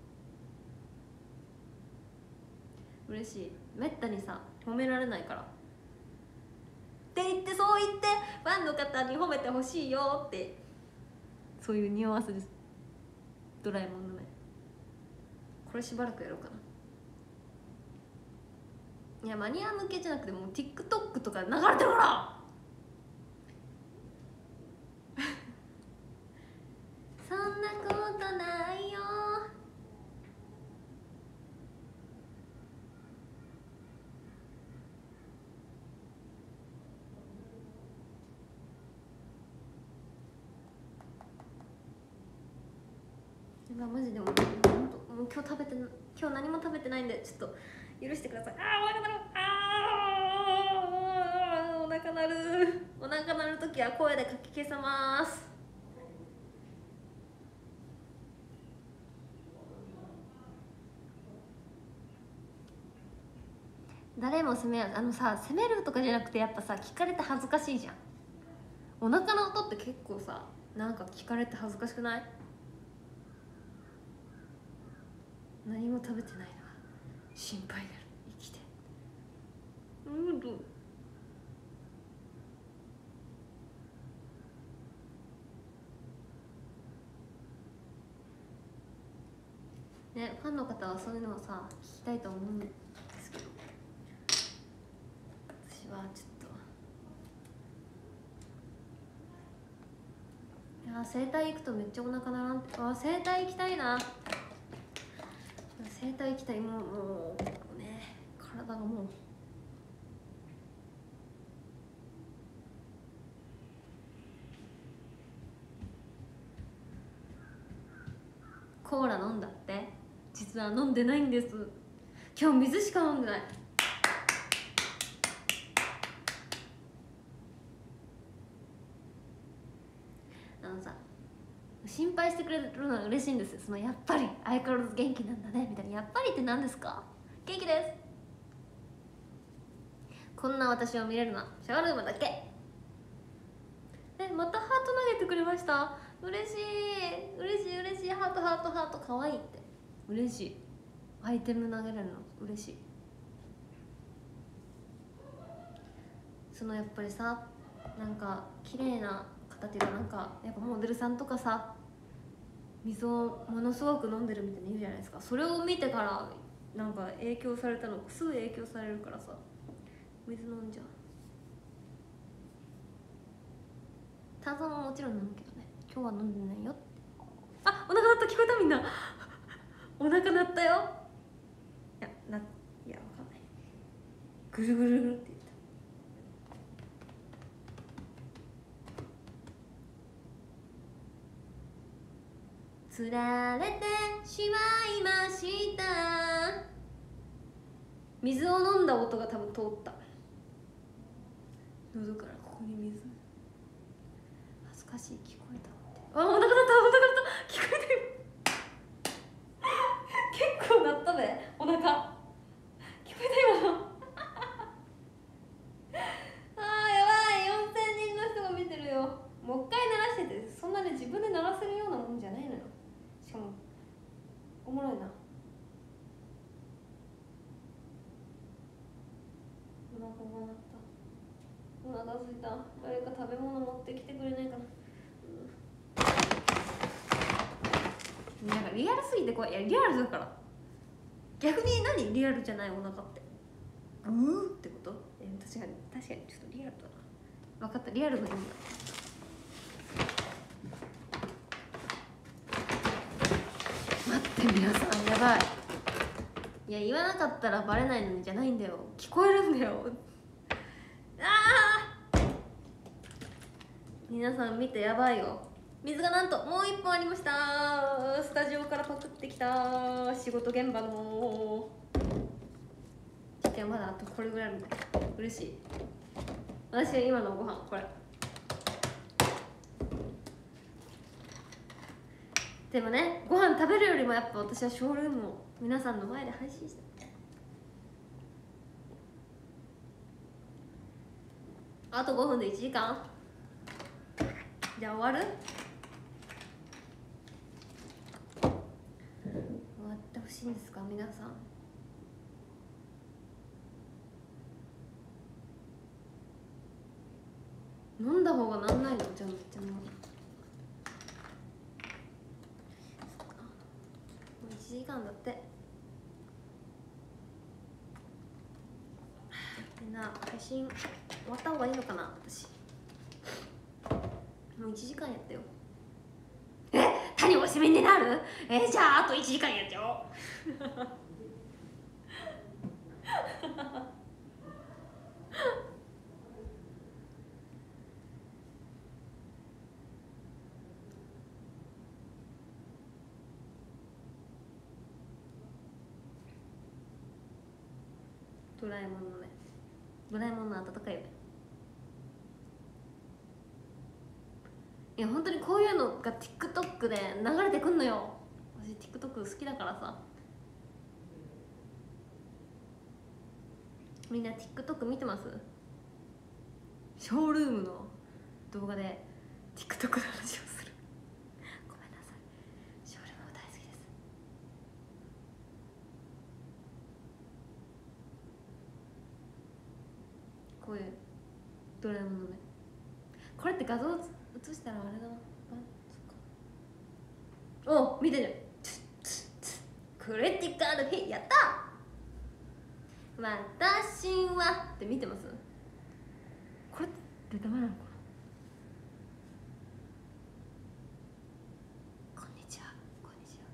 嬉しい。めったにさ褒められないからって言って、そう言ってファンの方に褒めてほしいよって、そういう匂わせです。ドラえもんの目、これしばらくやろうかな。いやマニア向けじゃなくてもう TikTok とか流れてるからそんなことないよ。マジでもう今日何も食べてないんでちょっと許してください。お腹鳴る。お腹鳴る。お腹鳴るときは声でかき消せます。誰も責め責めるとかじゃなくて、やっぱさ聞かれて恥ずかしいじゃん。 お腹の音って結構さ、なんか聞かれて恥ずかしくない？何も食べてないのは心配だろ、生きて。ね、ファンの方はそういうのをさ聞きたいと思うんですけど、私はちょっと、いや整体行くとめっちゃお腹ならん。整体行きたいな。整体行きたい。もうね、体がもうコーラ飲んだって？実は飲んでないんです。今日水しか飲んでない。さ、心配してくれるのは嬉しいんですよ。そのやっぱり相変わらず元気なんだねみたいな。やっぱりって何ですか？元気です。こんな私を見れるのはシャワールームだけ。またハート投げてくれました。嬉しい嬉しい嬉しい。ハートハートハート、かわいいって。嬉しい。アイテム投げられるの嬉しい。そのやっぱりさ、なんか綺麗な方っていうか、なんかやっぱモデルさんとかさ、水をものすごく飲んでるみたいに言うじゃないですか。それを見てからなんか影響されたの、すぐ影響されるからさ、水飲んじゃう。炭酸ももちろん飲むけどね、今日は飲んでないよって。あ、お腹鳴った。聞こえた？みんなお腹鳴ったよ。いや、わかんない。ぐるぐるぐるって言った。つられてしまいました。水を飲んだ音が多分通った。喉からここに水。恥ずかしい。聞こえたって。あ、お腹鳴った。お腹鳴った。聞こえた。結構鳴ったべ、お腹。聞こえた今の。あーやばい、4000人の人が見てるよ。もう一回鳴らしてて、そんなに自分で鳴らせるようなもんじゃないのよ。しかもおもろいな。お腹が鳴った。お腹すいた。誰か食べ物持ってきてくれないかな。なんかリアルすぎて怖い。いやリアルだから。逆に何リアルじゃないお腹って。ってこと？確かにちょっとリアルだな。分かった、リアルがいいんだ。待って皆さん、やばい。いや言わなかったらバレないのにじゃないんだよ。聞こえるんだよ。あー皆さん見て、やばいよ。水がなんともう1本ありました。スタジオからパクってきた。仕事現場の。いやまだあとこれぐらいあるんだ。嬉しい。私は今のご飯これ。でもね、ご飯食べるよりもやっぱ私はショールームを皆さんの前で配信した。あと5分で1時間。じゃあ終わる？終わってほしいんですか皆さん。飲んだ方がなんないの？じゃあめっちゃ飲む。もう1時間だって。みんな配信終わった方がいいのかな。私もう1時間やったよ。谷おしめになる？じゃああと1時間やっちゃおう。ドラえもんのね、ドラえもんの温かいよね。いや本当にこういうのが TikTok で流れてくんのよ。私 TikTok 好きだからさ。みんな TikTok 見てます？ショールームの動画で TikTok の話をするごめんなさい、ショールーム大好きです。こういうドラえもんのね、これって画像映したらあれだな、お見てる、クリティカルヒットやった。私はって見てます？これってダメなのかな。こんにちは、こんにちは。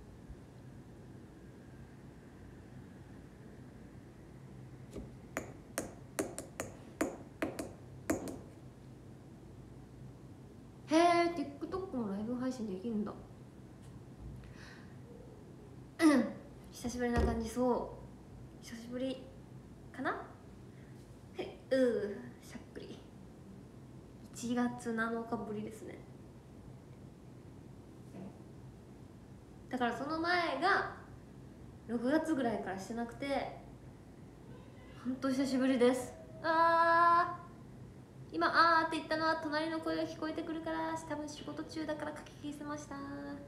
へえ、TikTok もライブ配信できるんだ。久しぶりな感じ。そう久しぶりかな。しゃっくり。1月7日ぶりですね。だからその前が6月ぐらいからしてなくて、ほんと久しぶりです。今あーって言ったのは隣の声が聞こえてくるから、多分仕事中だから書き消せました。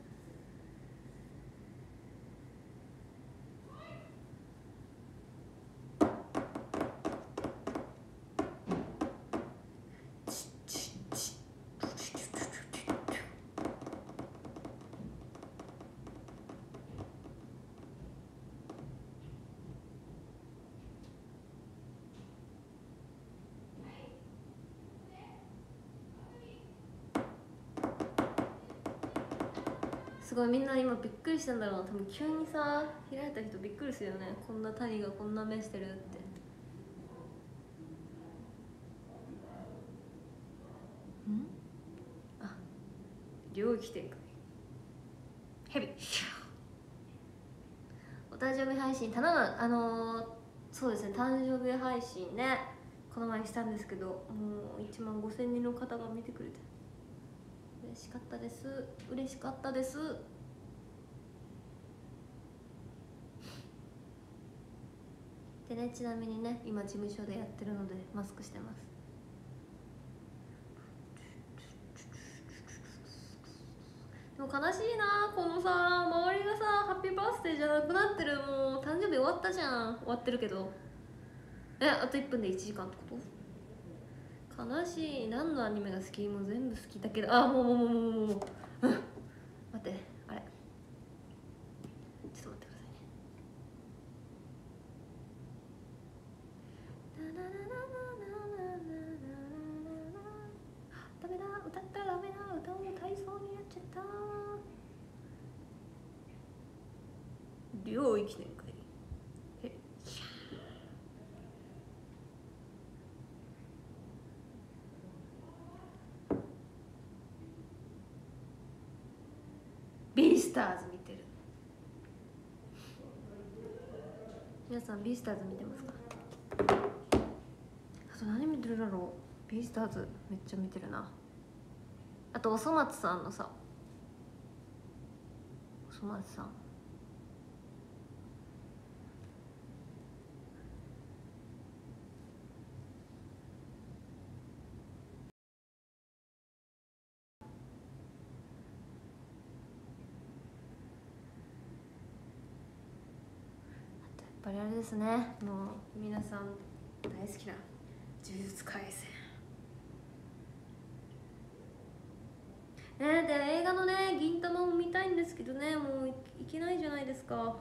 すごいみんな今びっくりしたんだろうな。多分急にさ開いた人びっくりするよね。こんな谷がこんな目してるって。領域展開ヘビお誕生日配信頼む。そうですね、誕生日配信ね、この前にしたんですけど、もう1万5000人の方が見てくれて嬉しかったです。嬉しかったです。でね、ちなみにね、今事務所でやってるのでマスクしてます。でも悲しいな、このさ周りがさハッピーバースデーじゃなくなってる。もう誕生日終わったじゃん。終わってるけど、あと1分で1時間ってこと？悲しい。何のアニメが好き？もう全部好きだけど、もう待って、あれちょっと待ってくださいね。ダメだ、歌ったらダメだ。歌を体操になっちゃった。領域展開。ビースターズ見てる。皆さんビースターズ見てますか？あと何見てるだろう。ビースターズめっちゃ見てるな。あとおそ松さんのさ、おそ松さんやっぱりあれですね、もう皆さん大好きな呪術廻戦で映画のね銀魂も見たいんですけどね、もういけないじゃないですか。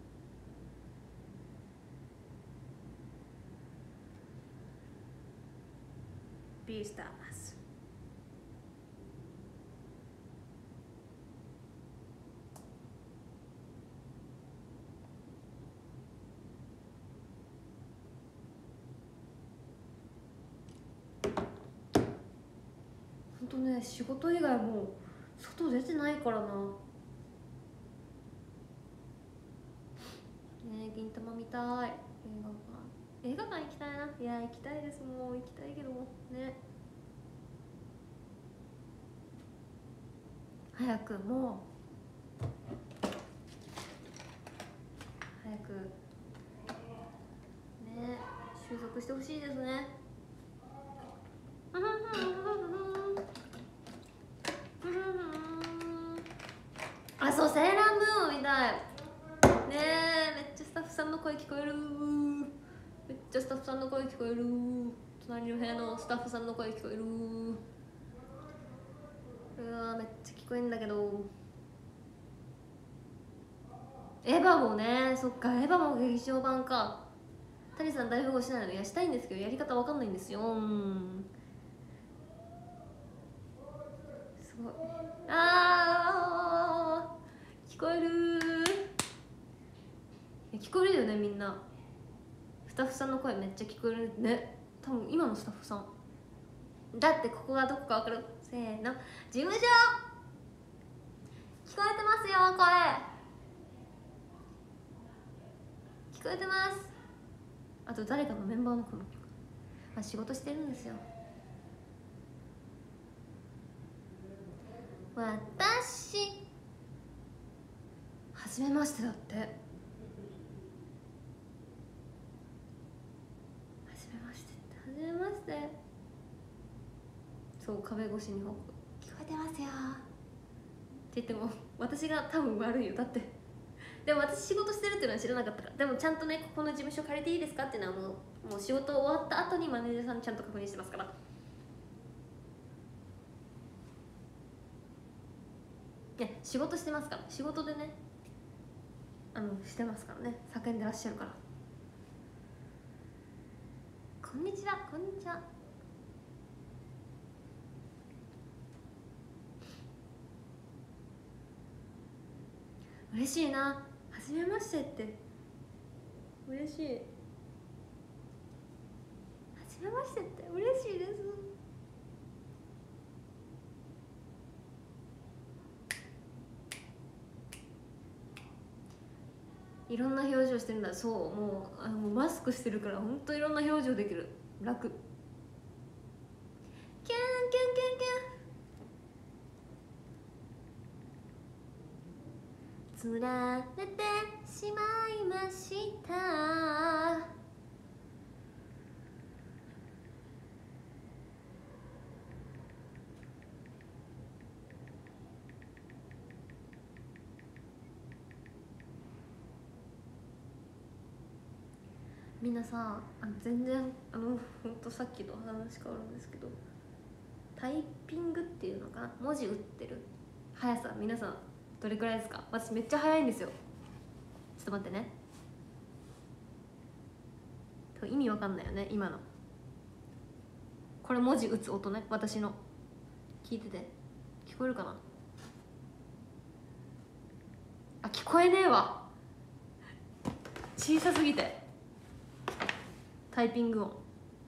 ビースターズほんとね、仕事以外もう外出てないからな。ね、銀魂見たい。映画館行きたいな。いや行きたいです。もう行きたいけどね、早くもう早くね収束してほしいですね。 さいねえ。めっちゃスタッフさんの声聞こえる。めっちゃスタッフさんの声聞こえる。隣の部屋のスタッフさんの声聞こえる。うわめっちゃ聞こえんだけど。エヴァもね、そっか、エヴァも劇場版か。谷さん大富豪しないの？いやしたいんですけどやり方わかんないんですよ。すごい。聞こえる。聞こえるよねみんな。スタッフさんの声めっちゃ聞こえるね。多分今のスタッフさんだって。ここがどこか分かる？せーの、事務所。聞こえてますよ、声聞こえてます。あと誰かのメンバーの声も仕事してるんですよ。私初めましてだって。初めましてって、初めまして。そう、壁越しに報告。聞こえてますよって言っても私が多分悪いよ。だってでも私仕事してるっていうのは知らなかったから。でもちゃんとね、ここの事務所借りていいですかっていうのはもう仕事終わった後にマネージャーさんちゃんと確認してますから。いや仕事してますから。仕事でねしてますからね。叫んでらっしゃるから。こんにちは、こんにちは。嬉しいな。初めましてって嬉しい。初めましてって嬉しいです。いろんな表情してるんだ。そう、もうマスクしてるから本当いろんな表情できる。楽。キャンキャンキャンキャン。つられてしまいました。みんなさ、全然ほんとさっきと話変わるんですけど、タイピングっていうのかな、文字打ってる速さ、皆さんどれくらいですか？私めっちゃ速いんですよ。ちょっと待ってね。意味わかんないよね今の。これ文字打つ音ね、私の。聞いてて聞こえるかな。聞こえねえわ、小さすぎて。タイピング音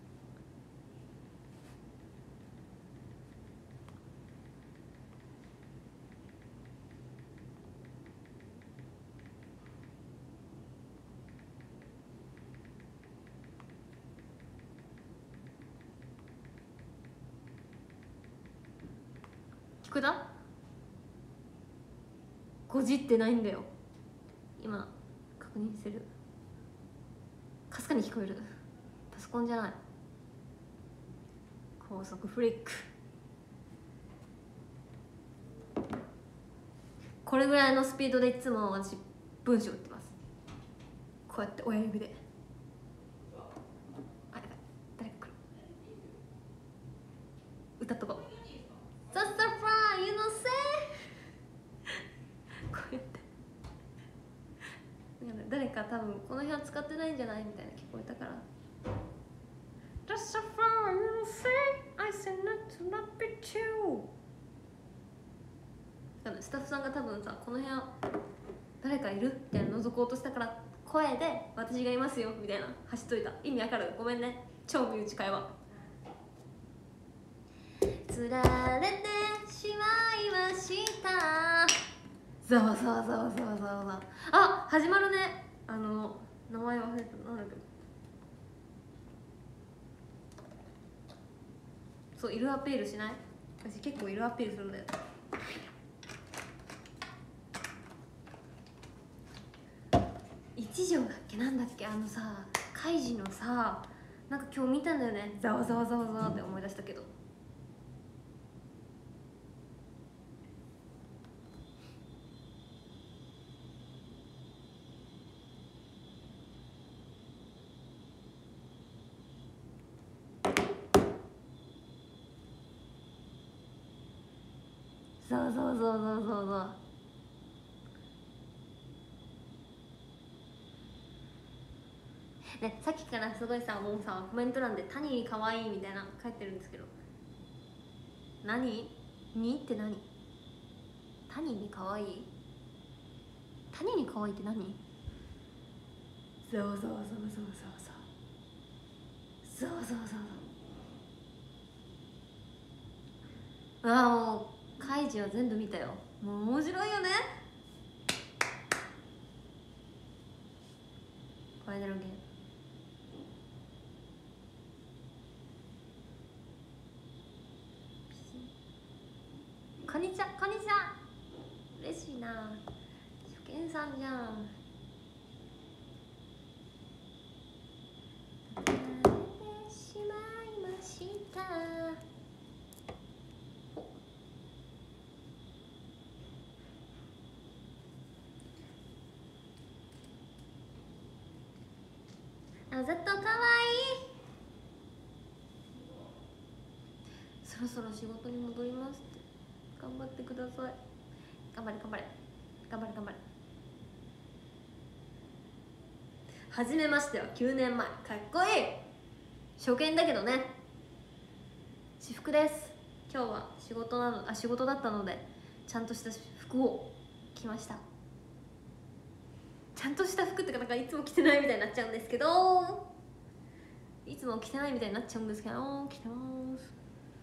聞こえた？5時ってないんだよ今。確認してる。かすかに聞こえる。パソコンじゃない。高速フリック。これぐらいのスピードでいつも私文章打ってます。こうやって親指で。やばい、誰か来る。歌っとこう。Just a fly, you know say こうやって誰か多分この部屋使ってないんじゃないみたいな聞こえたから。Just a fly, you know say I said not to not be too。スタッフさんが多分さ、この部屋誰かいるみたいな覗こうとしたから声で私がいますよみたいな走っといた。意味わかる？ごめんね、超身内会話。つられてしまいました。ざわざわざわざわざわざわ。始まるね。名前忘れた。なんだっけ。そう、色アピールしない？私結構色アピールするんだよ。一条だっけ、なんだっけ、さ、カイジのさ、なんか今日見たんだよね。ざわざわざわざわって思い出したけど。 そうそうそうそうそうそう。ね、さっきからすごいさ、もうさコメント欄で「タニーかわいい」みたいな書いてるんですけど、何にって何？タニーにかわいい？タニーにかわいいって何？そうそうそうそうそうそうそうそうそう。ああ、もうカイジは全部見たよ。もう面白いよね。ファイナルゲーム。こんにちは、こんにちは。嬉しいな。初見さんじゃん。疲れてしまいました。あざとかわいい。そろそろ仕事に戻りますって。頑張ってください。頑張れ頑張れ頑張れ頑張れ。初めましては9年前。かっこいい。初見だけどね。私服です。今日は仕事だったのでちゃんとした服を着ました。ちゃんとした服ってか、なんかいつも着てないみたいになっちゃうんですけど、いつも着てないみたいになっちゃうんですけど、着てます。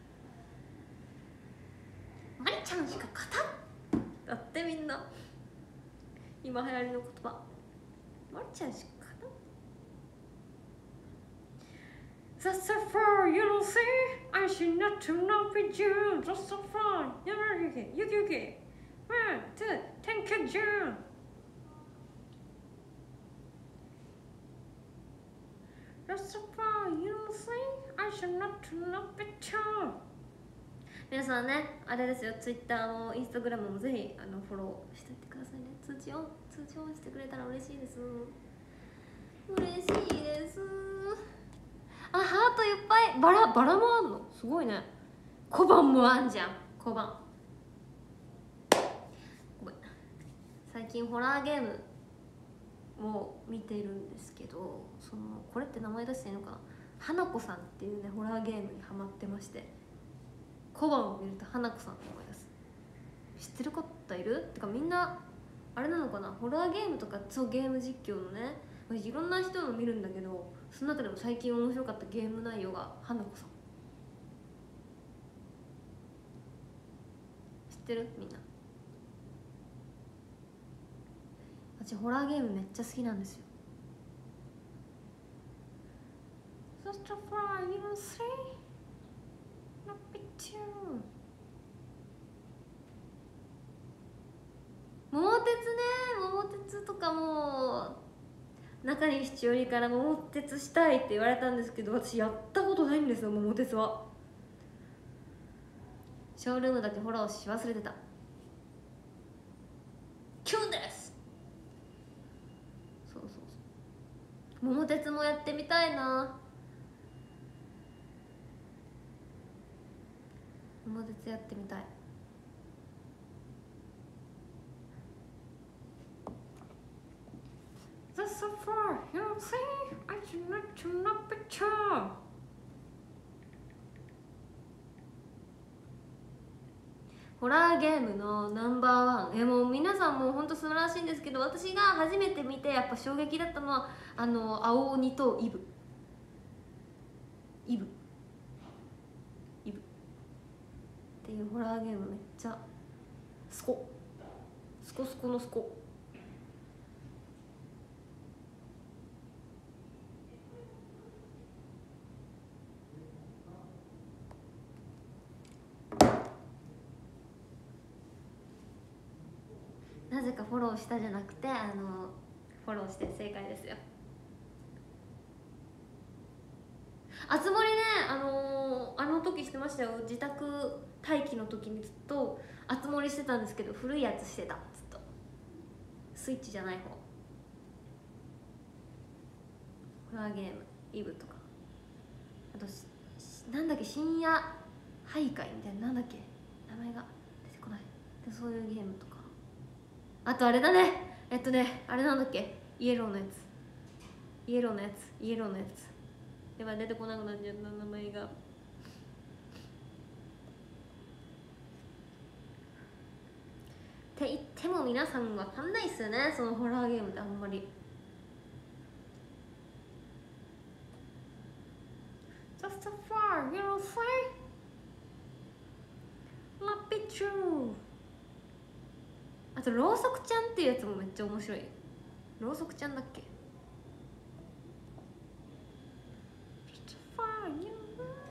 マリちゃんしか勝たんだってみんな。今流行りの言葉、マリちゃんしか勝たん。That's so far, you don't see. I should not to know with you. That's so far. Yuki. 1, 2, thank you, June. That's so far, you don't see. I should not to know with you. 皆さんね、あれですよ、Twitter も Instagram もぜひフォローしてってくださいね。通知オンしてくれたら嬉しいです。嬉しいです。あ、ハートいっぱい。バラもあんのすごいね。小判もあんじゃん。小判。ごめん。最近ホラーゲームを見てるんですけど、これって名前出していいのかな。花子さんっていうねホラーゲームにハマってまして、小判を見ると花子さんって思い出す。知ってる方いる？てかみんなあれなのかな、ホラーゲームとかゲーム実況のね、私いろんな人の見るんだけど、その中でも最近面白かったゲーム内容が花子さん。知ってる？みんな。私ホラーゲームめっちゃ好きなんですよ。Just a fly, you don't see? Not picture. 桃鉄ね、桃鉄とかも中西千織から桃鉄したいって言われたんですけど、私やったことないんですよ桃鉄は。ショールームだけフォローし忘れてた。キュンです。そう桃鉄もやってみたいな。桃鉄やってみたい。That's so far, you don't see? I should not to not picture. ホラーゲームのナンバーワン、もう皆さんも本当素晴らしいんですけど、私が初めて見てやっぱ衝撃だったのは青鬼とイブっていうホラーゲームめっちゃスコのスコ。なぜかフォローしたじゃなくてフォローして正解ですよ。あつ森ね、あの時してましたよ。自宅待機の時にずっとあつ森してたんですけど、古いやつしてた。ずっとスイッチじゃない方。ホラーゲームイブとか、あとなんだっけ、深夜徘徊みたいな、なんだっけ名前が出てこない。 でそういうゲームとか、あとあれだね、あれなんだっけ、イエローのやつ、イエローのやつ、イエローのやつ、やばい出てこなくなっちゃった名前が。って言っても皆さんわかんないっすよね、そのホラーゲームってあんまり。Just a far, you know, say? La picture. あとろうそくちゃんっていうやつもめっちゃ面白い。ろうそくちゃんだっけ。Just a far, you know.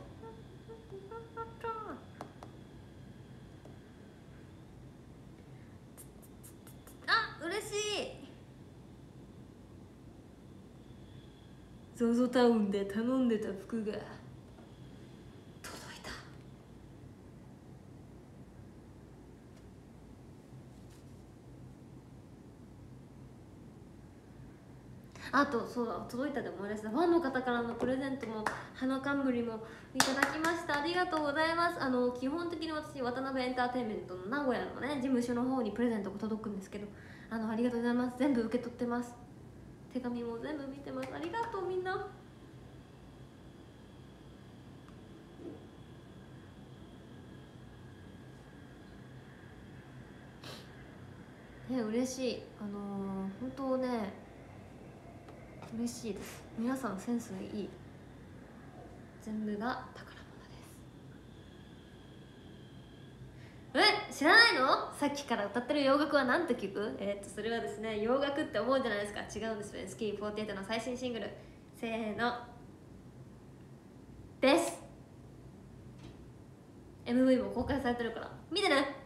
あ、嬉しい。ゾゾタウンで頼んでた服が届いた。あとそうだ、届いたで思い出した、ファンの方からのプレゼントも花冠もいただきました。ありがとうございます。基本的に私渡辺エンターテインメントの名古屋のね事務所の方にプレゼントが届くんですけど、ありがとうございます。全部受け取ってます。手紙も全部見てます。ありがとうみんな。ね、嬉しい。本当ね嬉しいです。皆さんセンスいい。全部が宝物です。知らないの？さっきから歌ってる洋楽は何て曲？それはですね、洋楽って思うじゃないですか。違うんですね。SKE48の最新シングル、せーのです。 MV も公開されてるから見てね。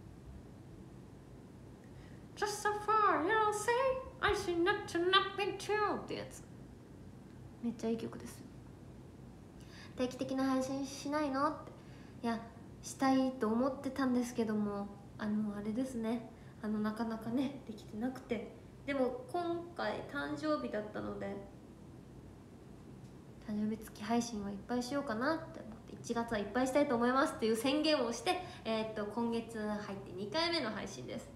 Just so far, you know, say I see not to nothing too ってやつめっちゃいい曲です。定期的な配信しないのって、いやしたいと思ってたんですけども、あれですね、なかなかねできてなくて、でも今回誕生日だったので誕生日付き配信はいっぱいしようかなって思って、1月はいっぱいしたいと思いますっていう宣言をして、今月入って2回目の配信です。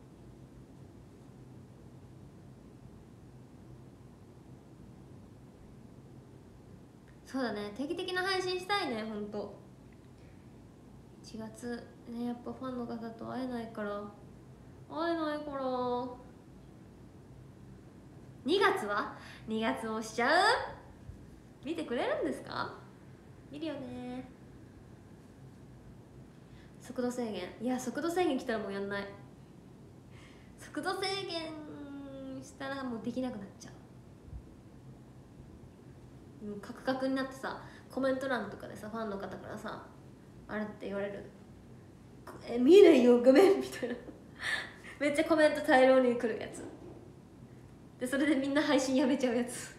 そうだね、定期的な配信したいね。ほんと1月ね、やっぱファンの方と会えないから2月は2月もしちゃう？見てくれるんですか？見るよね。速度制限、いや速度制限来たらもうやんない。速度制限したらもうできなくなっちゃう。カクカクになってさ、コメント欄とかでさファンの方からさあれって言われる、見えないよごめんみたいなめっちゃコメント大量に来るやつで、それでみんな配信やめちゃうやつ、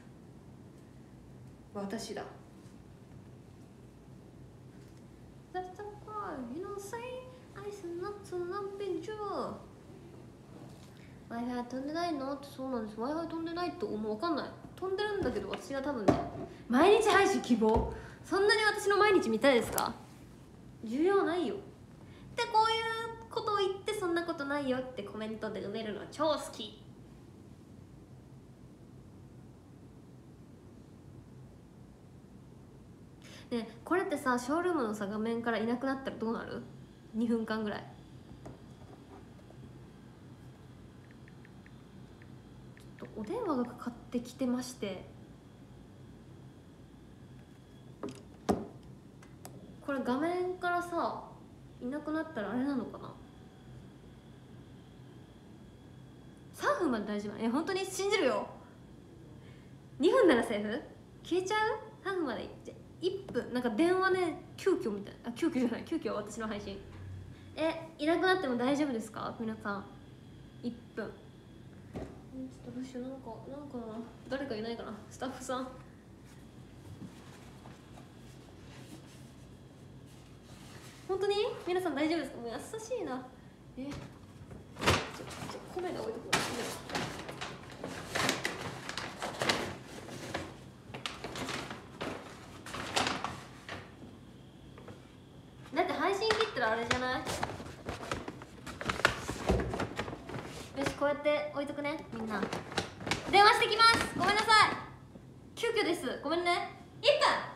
私だ。Wi-Fi 飛んでないのって。そうなんです、 Wi-Fi 飛んでないと思う。分かんない、飛んでるんだけど私が多分ね、毎日配信希望。そんなに私の毎日見たいですか？需要ないよってこういうことを言って、そんなことないよってコメントで埋めるの超好き。ね、これってさ、ショールームのさ画面からいなくなったらどうなる？2分間ぐらい。ちょっとお電話がかかってきてまして、これ画面からさいなくなったらあれなのかな。3分まで大丈夫。本当に信じるよ。2分ならセーフ。消えちゃう。3分までいって1分、なんか電話ね、急遽みたいな。急遽じゃない、急遽私の配信いなくなっても大丈夫ですか皆さん。1分。ちょっとどうしよう、なんかな、誰かいないかな、スタッフさん。本当に皆さん大丈夫ですか？もう優しいな。米が置いとこう。だって配信切ったらあれじゃない？ うやって置いとくね。みんな電話してきます。ごめんなさい、急遽です。ごめんね。1分。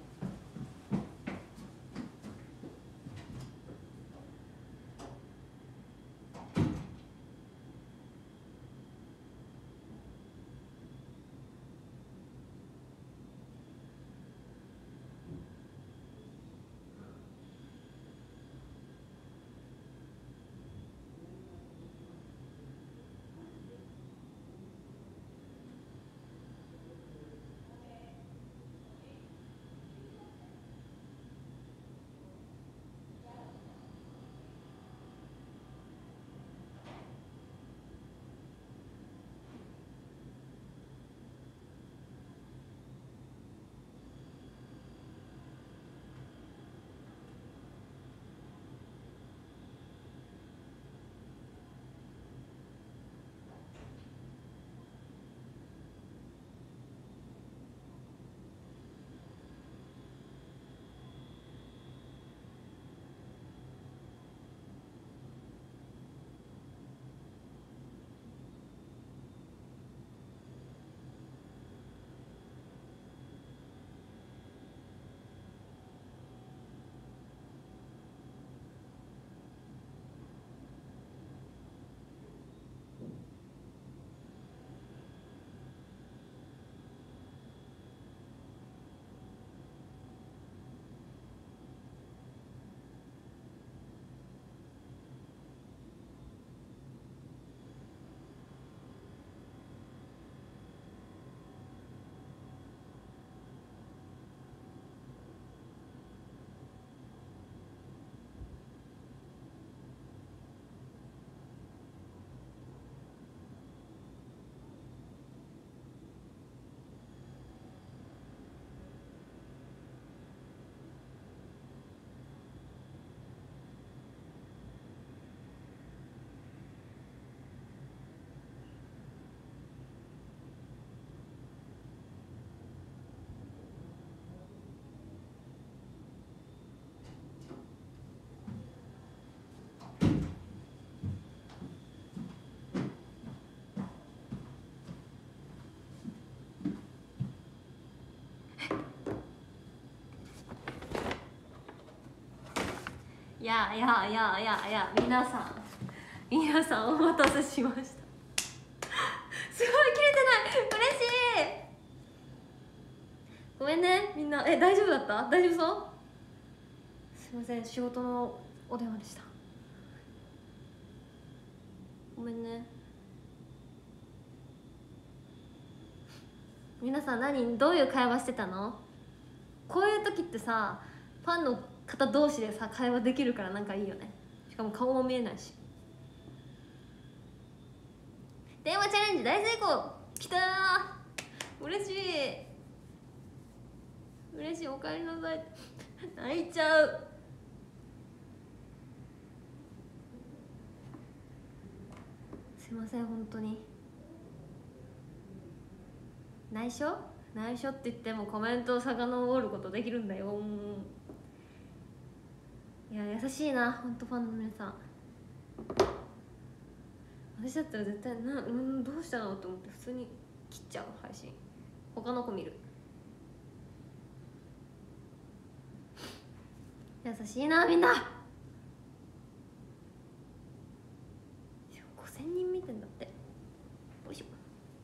や皆さんお待たせしました。すごい切れてない。嬉しい。ごめんねみんな。大丈夫だった？大丈夫そう？すいません、仕事のお電話でした。ごめんね。皆さんどういう会話してたの？こういう時ってさ、ファンの方同士でさ会話できるからなんかいいよね。しかも顔も見えないし。電話チャレンジ大成功。きたー、嬉しい嬉しい。おかえりなさい。泣いちゃう。すいません本当に。内緒って言ってもコメントを遡ることできるんだよ。いや優しいな本当、ファンの皆さん。私だったら絶対どうしたのと思って普通に切っちゃう配信。他の子見る。優しいなみんな。5000人見てんだって。よいしょ。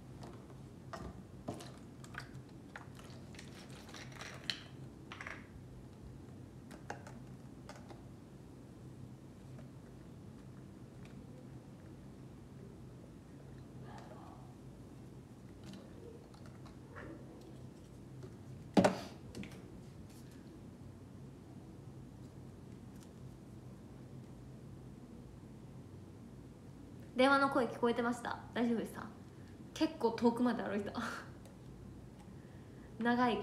電話の声聞こえてました？大丈夫でした？結構遠くまで歩いた。長い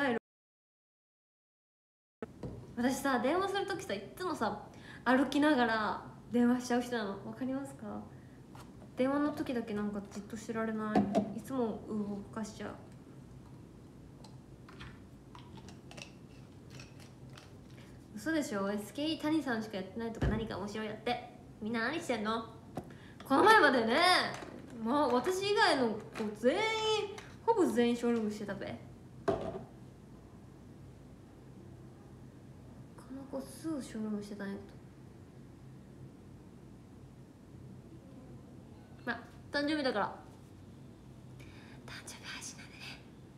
私さ、電話する時さいっつもさ歩きながら電話しちゃう人なの。わかりますか？電話の時だけなんかじっとしてられない。いつも動かしちゃう。嘘でしょ。 SKE 谷さんしかやってないとか何か面白いやって。みんな何してんの？ この前までね、まあ私以外の子全員ほぼ全員ショールームしてたべ。この子すぐショールームしてたねと。まあ誕生日だから誕生日配信なんでね。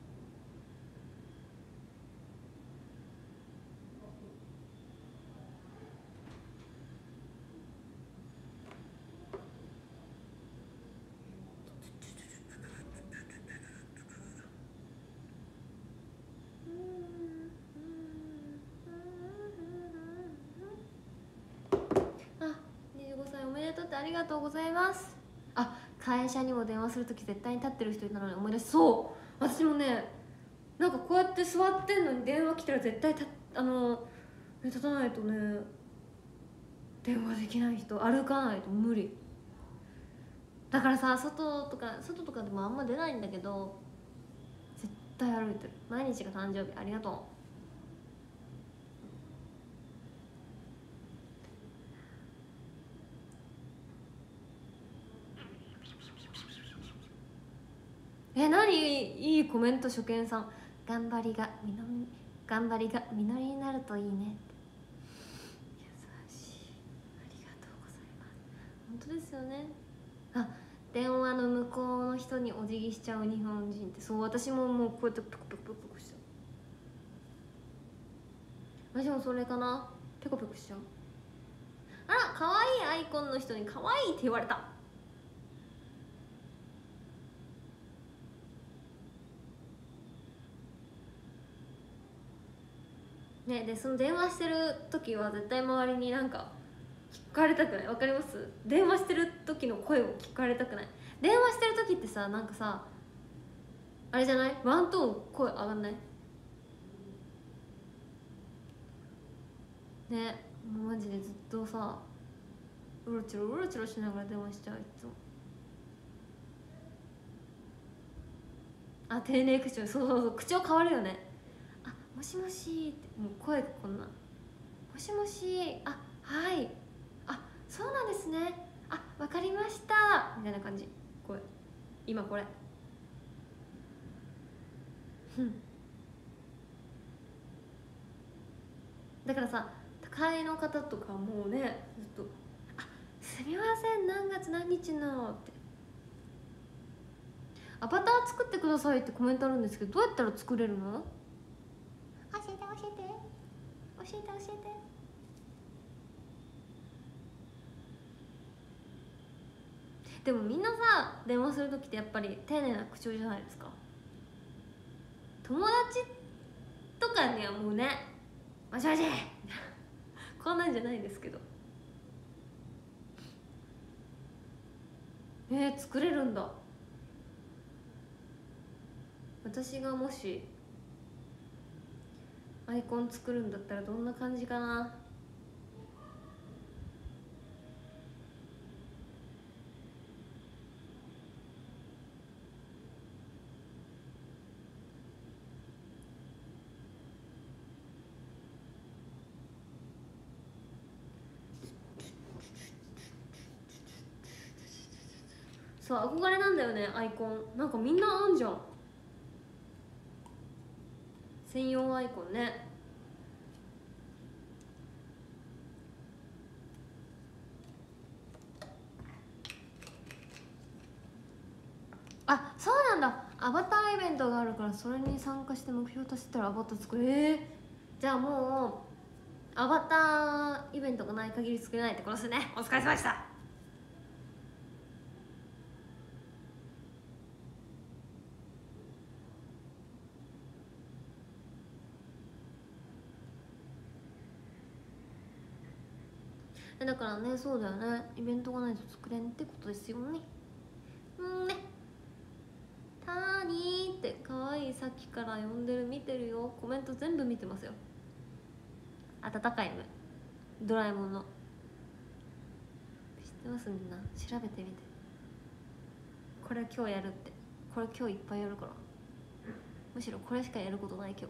あ、25歳おめでとうってありがとうございます。あ、会社にも電話するとき絶対に立ってる人いたのに思い出し、そう私もね、なんかこうやって座ってんのに電話来たら絶対立たないとね、電話できない人、歩かないと無理だからさ、外とかでもあんま出ないんだけど絶対歩いてる。毎日が誕生日ありがとう。何いいコメント。初見さん、頑張りが実りになるといいねって。優しい、ありがとうございます。本当ですよね。あ、電話の向こうの人にお辞儀しちゃう日本人って、そう、私ももうこうやってプクプクプクプクしちゃう。私もそれかな、ペコペコしちゃう。あら、可愛いアイコンの人に可愛いって言われた。ね、でその電話してる時は絶対周りになんか聞かれたくない。わかります？電話してる時の声を聞かれたくない。電話してる時ってさ、なんかさあれじゃない？ワントーン声上がんない？ね、もうマジでずっとさうろちょろしながら電話しちゃう、いつも。あ、丁寧口調、そう口調変わるよね。あ、もしもしって、もう声がこんな、もしもし、あ、はい、あ、そうなんですね、あ、わかりましたみたいな感じ。声今これだからさ、高いの方とかもうね、ずっと「あ、すみません、何月何日の」って「アバター作ってください」ってコメントあるんですけど、どうやったら作れるの？教えて教えて教えて教えて。でもみんなさ、電話する時ってやっぱり丁寧な口調じゃないですか。友達とかにはもうね「もしもし」こんなんじゃないですけど。作れるんだ。私がもしアイコン作るんだったらどんな感じかな。そう、憧れなんだよね、アイコン。なんかみんなあんじゃん、専用アイコンね。あ、そうなんだ。アバターイベントがあるからそれに参加して目標達成たらアバター作る。じゃあもうアバターイベントがない限り作れないってことですね。お疲れ様でした。だからね、そうだよね、イベントがないと作れんってことですよね。ね、ターニーって可愛い、さっきから呼んでる、見てるよ、コメント全部見てますよ。温かい目、ドラえもんの知ってます？みんな調べてみて。これ今日やるって、これ今日いっぱいやるから、むしろこれしかやることない今日。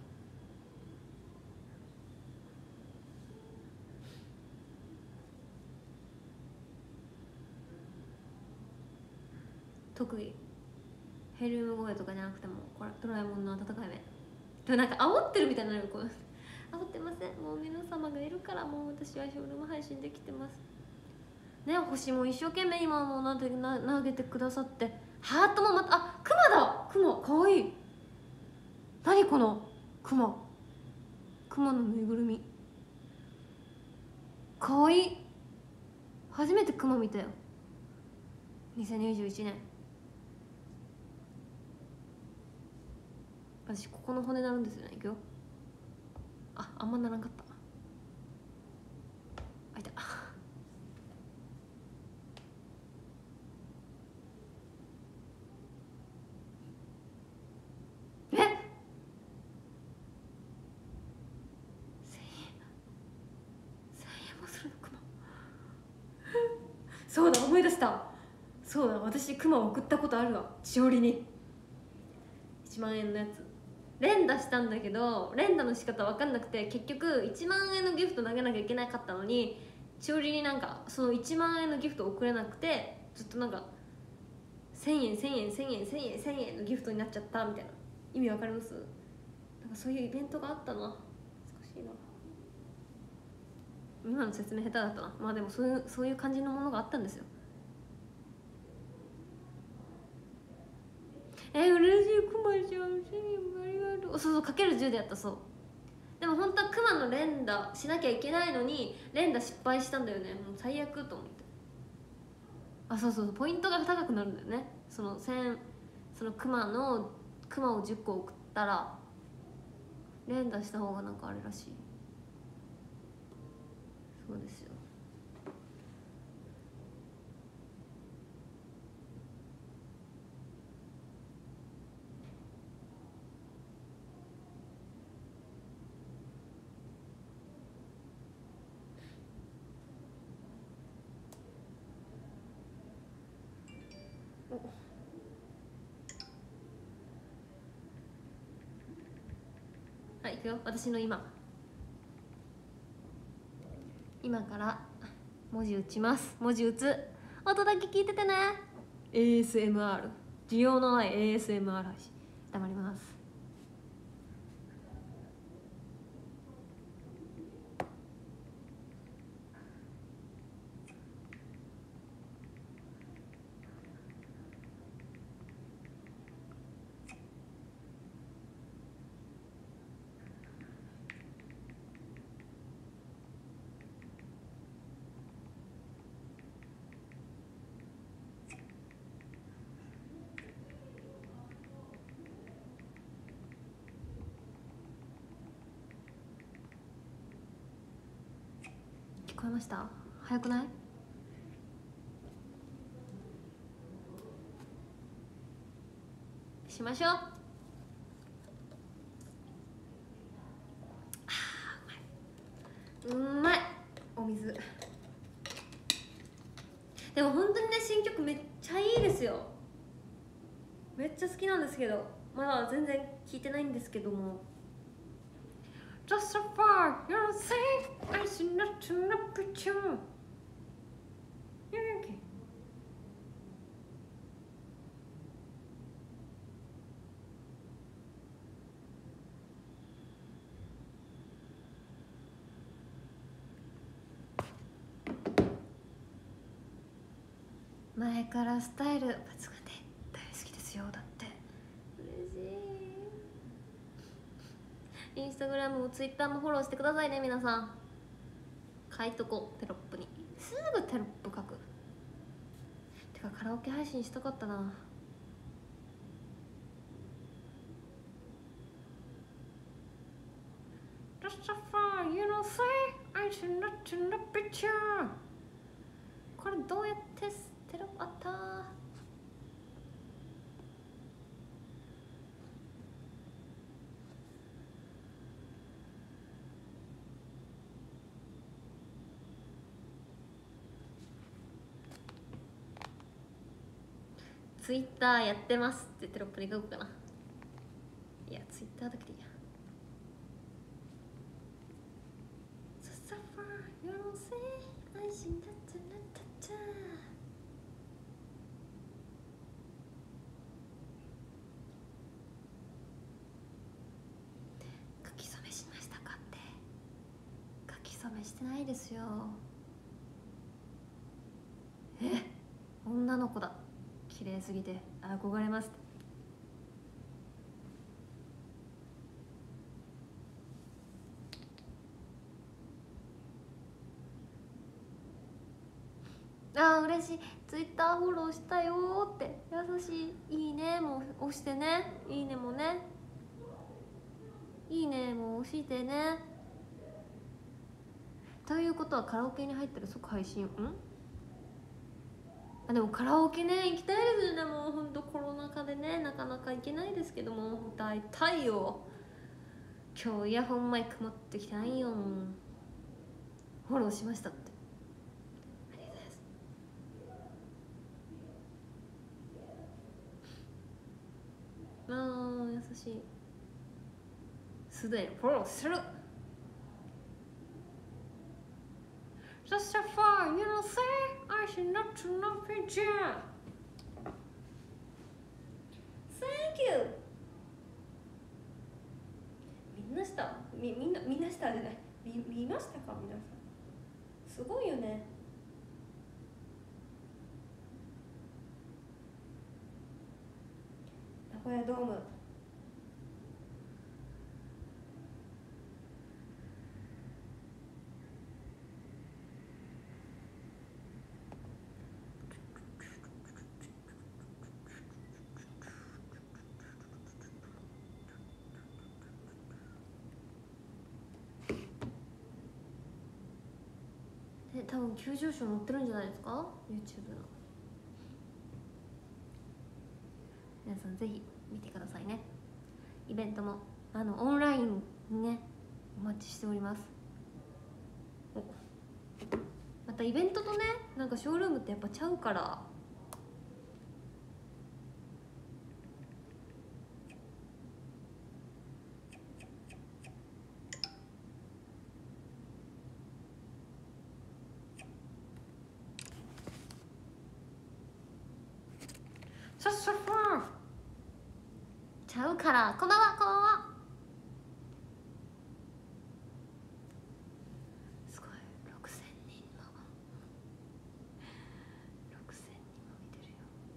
特技。ヘリウム声とかじゃなくても、これドラえもんの温かい目でもなんか煽ってるみたいになる。こう煽ってません、もう皆様がいるからもう私はショールーム配信できてますね。星も一生懸命今もう投げてくださって、ハートもまた、あ、クマだ。クマかわいい。何このクマ、クマのぬいぐるみかわいい。初めてクマ見たよ、2021年。私ここの骨なるんですよね。いくよ。あんまならんかった。あ、いた。え、1000円もするのクマそうだ、思い出した。そうだ、私クマ送ったことあるわ、しおりに。1万円のやつ連打したんだけど、連打の仕方分かんなくて、結局1万円のギフト投げなきゃいけなかったのに、しおりになんかその1万円のギフト送れなくて、ずっとなんか1000円1000円1000円1000円1000円のギフトになっちゃったみたいな。意味わかります？なんかそういうイベントがあったな。難しいな、今の説明下手だったな。まあでもそういう感じのものがあったんですよ。嬉しい、くまちゃん1000円ありがとう。そうそう、かける10でやった。そう、でも本当はクマの連打しなきゃいけないのに連打失敗したんだよね。もう最悪と思って。そうそう、ポイントが高くなるんだよね。そのクマを10個送ったら連打した方がなんかあれらしい。そうですよ。はい、いくよ。私の今から文字打ちます。文字打つ。音だけ聞いててね。 ASMR、 需要のない ASMR 配信。黙ります。聞こえました？早くない？しましょう。うまい。お水。でも本当にね、新曲めっちゃいいですよ。めっちゃ好きなんですけど、まだ全然聞いてないんですけども。Just so far, you're saying I see nothing but you. Okay. 前からスタイル抜群で大好きですよ。だって嬉しい。インスタグラムもツイッターもフォローしてくださいね、皆さん。書いとこう、テロップに。すぐテロップ書く。てかカラオケ配信したかったな。これどうやってテロあった？ツイッターやってますってテロップに書こうかな。いや、ツイッターだけでいいや。 してないですよ。女の子だ、綺麗すぎて憧れます。嬉しい。ツイッターフォローしたよーって、優しい。いいねも押してね。いいねもね、いいねも押してね。ということはカラオケに入ったら即配信。でもカラオケね行きたいですね。もうほんとコロナ禍でねなかなか行けないですけども、歌いたいよ。今日イヤホンマイク持ってきてないよ。フォローしましたって、ありがとうございます。優しい。すでにフォローする。Just so far, you don't say I should not to know picture. Thank you. みんなしたみんなしたじゃない、見ましたか皆さん。すごいよね。名古屋ドーム。多分急上昇載ってるんじゃないですか YouTube の。皆さんぜひ見てくださいね。イベントもオンラインにねお待ちしております。またイベントとねなんかショールームってやっぱちゃうから。さっさっさちゃうから。こんばんはこんばんは。すごい6000人も見てるよ。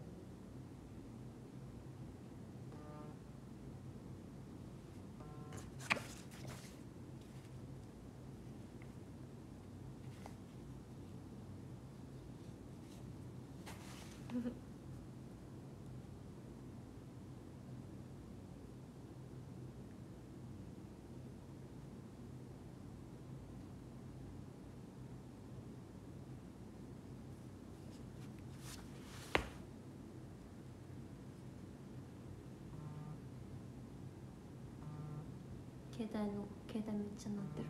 携帯めっちゃ鳴ってる。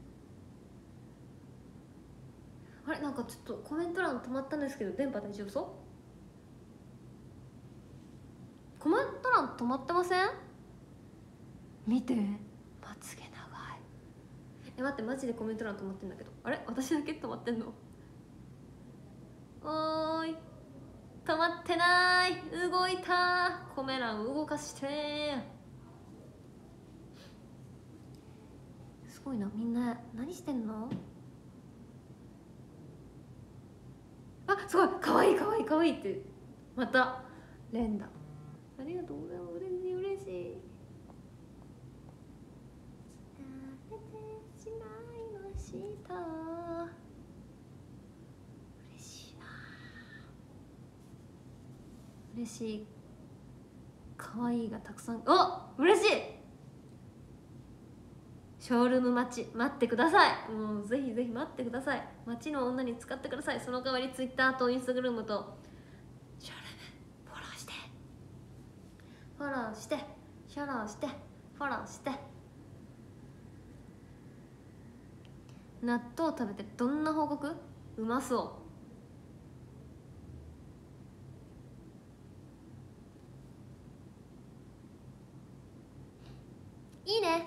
あれなんかちょっとコメント欄止まったんですけど電波大丈夫そう？コメント欄止まってません？見てまつげ長い。待ってマジでコメント欄止まってんだけど。あれ私だけ止まってんの？おーい止まってない。動いた。コメ欄動かして。すごいな。みんな何してんの？すごいかわいいかわいいかわいいって。また連打ありがとうございます。嬉しい嬉しい。疲れてしまいました。嬉しいな。嬉しい。かわいいがたくさん。嬉しい。ショールーム待ってください。もうぜひぜひ待ってください。街の女に使ってください。その代わり Twitter と Instagram とショールームフォローしてフォローしてフォローしてフォローして。納豆食べてどんな報告？うまそう。いいね。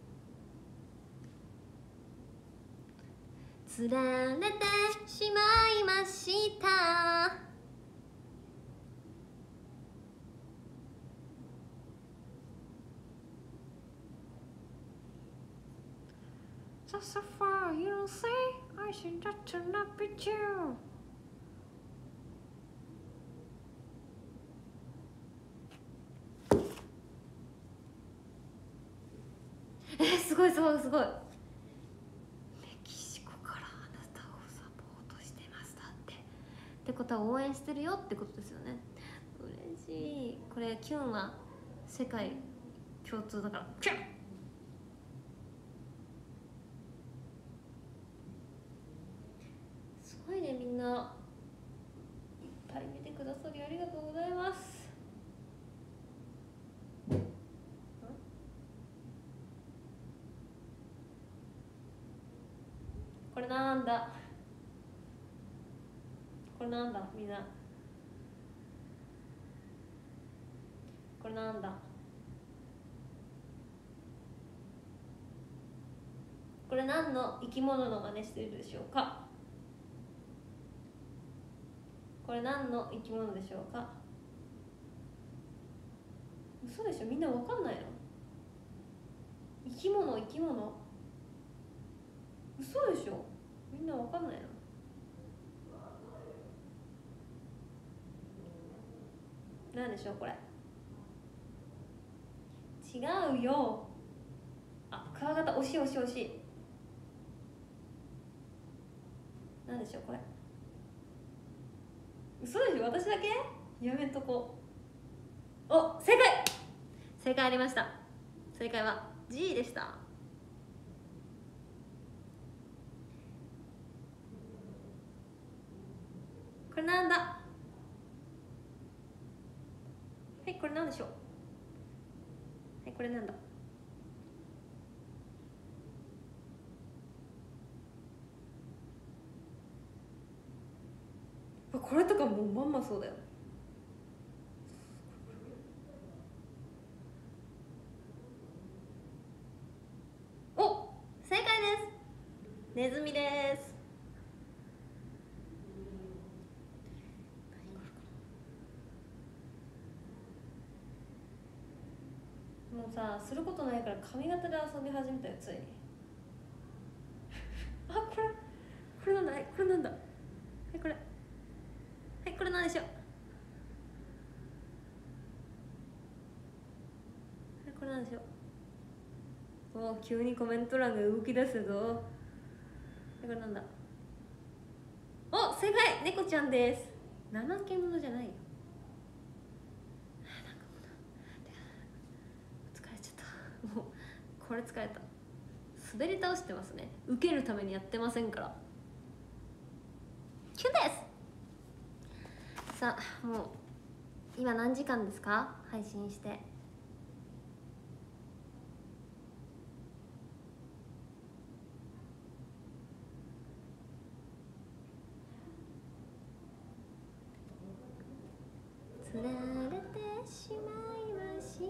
釣られてしまいました。 Just so far, you don't say I should just turn up with you. すごいすごいすごい。メキシコからあなたをサポートしてましたってことは応援してるよってことですよね。嬉しい。これキュンは世界共通だからキュン。すごいね、みんないっぱい見てくださりありがとうございます。これなんだ、これなんだ、みんなこれなんだ、これ何の生き物の真似してるでしょうか。これ何の生き物でしょうか。嘘でしょ、みんなわかんないの。生き物、生き物、嘘でしょ、みんなわかんないの。なんでしょうこれ。違うよ。あ、クワガタ、惜しい惜しい惜しい。なんでしょうこれ。嘘でしょ、私だけやめとこう。お、正解、正解ありました。正解は G でした。これなんだ。はい、これなんでしょう。はい、これなんだ。これとかもうまんまそうだよ。お、正解です。ネズミです。もうさ、することないから髪型で遊び始めたよ、ついに。あ、これなんだ、これなんだ。はい、これ、はい、これなんでしょう。はい、これなんでしょう。お、急にコメント欄が動き出すぞ。はい、これなんだ。お、正解、猫ちゃんです。怠け者じゃないよ。なんかもう疲れちゃった。もうこれ疲れた。滑り倒してますね。受けるためにやってませんから。キュンです。さあ、もう今何時間ですか、配信して。つられてしまいました。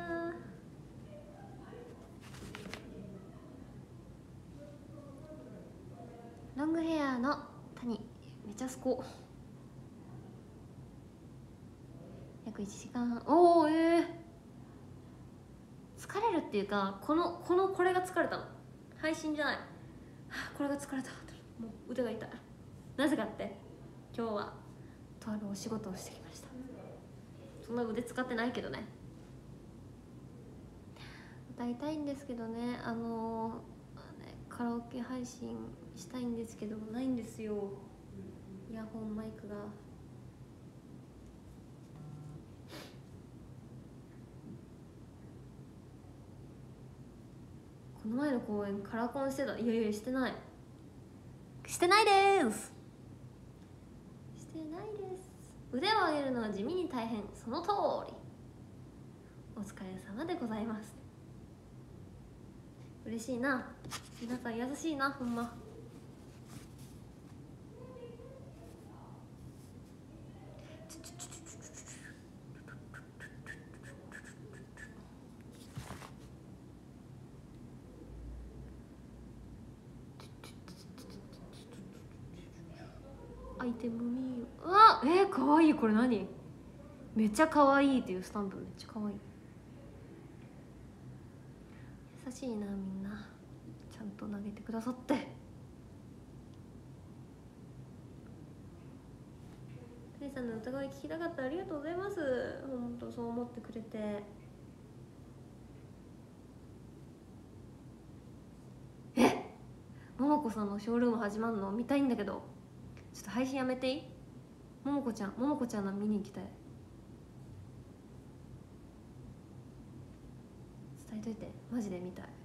ロングヘアの谷めちゃすこ。約1時間半。おお、疲れるっていうか、これが疲れたの。配信じゃない、はあ、これが疲れた。もう腕が痛い。なぜかって今日はとあるお仕事をしてきました。そんな腕使ってないけどね。歌いたいんですけどね、カラオケ配信したいんですけどないんですよ、イヤホンマイクが。この前の公演カラコンしてた。いやいや、してない、してないです、してないです。腕を上げるのは地味に大変、その通り。お疲れ様でございます。嬉しいな、皆さん優しいな、ほんま。アイテムミー、うわ、かわいい。これ何、めっちゃかわいいっていうスタンプ、めっちゃかわいい。優しいな、みんなちゃゃんと投げてくださって、テリーさんの歌声聞きたかった、ありがとうございます。本当そう思ってくれて。ももこさんのショールーム始まるの見たいんだけど、ちょっと配信やめていい？ももこちゃんの見に行きたい。伝えといて、マジで見たい。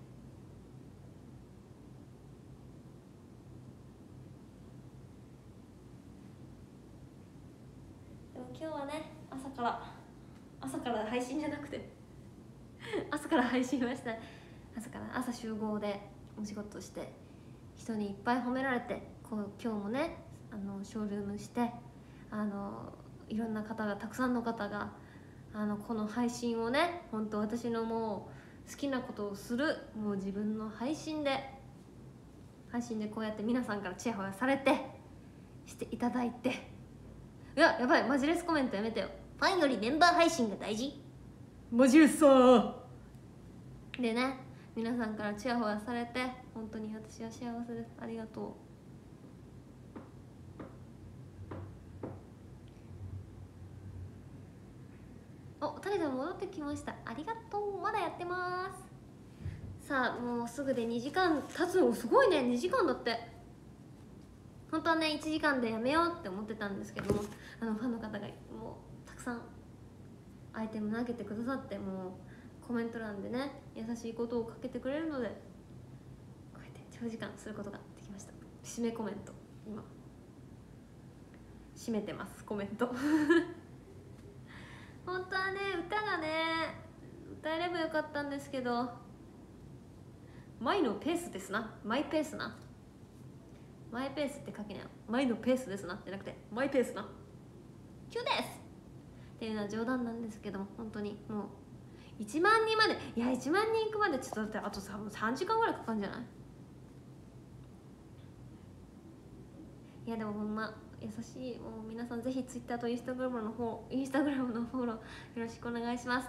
でも今日はね、朝から配信じゃなくて朝から配信はしたい。朝集合でお仕事して、人にいっぱい褒められて、今日もねショールームして、いろんな方が、たくさんの方がこの配信をね、本当私のもう好きなことをする、もう自分の配信でこうやって皆さんからチヤホヤされてしていただいて、やばい、マジレスコメントやめてよ。ファンよりメンバー配信が大事、マジレスさーでね、皆さんからチヤホヤされて本当に私は幸せです。ありがとう。お、タリさん戻ってきました、ありがとう。まだやってます。さあ、もうすぐで2時間経つの、すごいね、2時間だって。本当はね1時間でやめようって思ってたんですけども、ファンの方がもうたくさんアイテム投げてくださって、もうコメント欄でね優しいことをかけてくれるので、こうやって長時間することができました。締めコメント、今締めてます、コメント本当はね歌がね歌えればよかったんですけど、マイのペースですな、マイペースな、マイペースって書けない、マイのペースですなじゃなくてマイペースな、キュですっていうのは冗談なんですけども、本当にもう1万人まで、いや1万人いくまでちょっとだってあと3時間ぐらいかかるんじゃない？いやでもほんま優しい。もう皆さんぜひ Twitter とインスタグラムのフォローよろしくお願いします。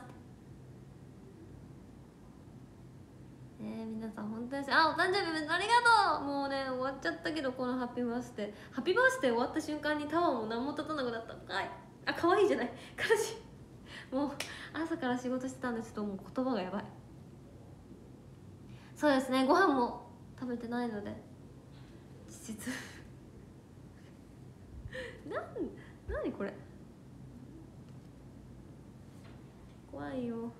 皆さん本当にお誕生日ありがとう。もうね終わっちゃったけど、このハッピーバースデー終わった瞬間にタワーも何も立たなくなった。かわいいじゃない、悲しい。もう朝から仕事してたんで、ちょっともう言葉がやばい。そうですね、ご飯も食べてないので実質何これ、怖いよ。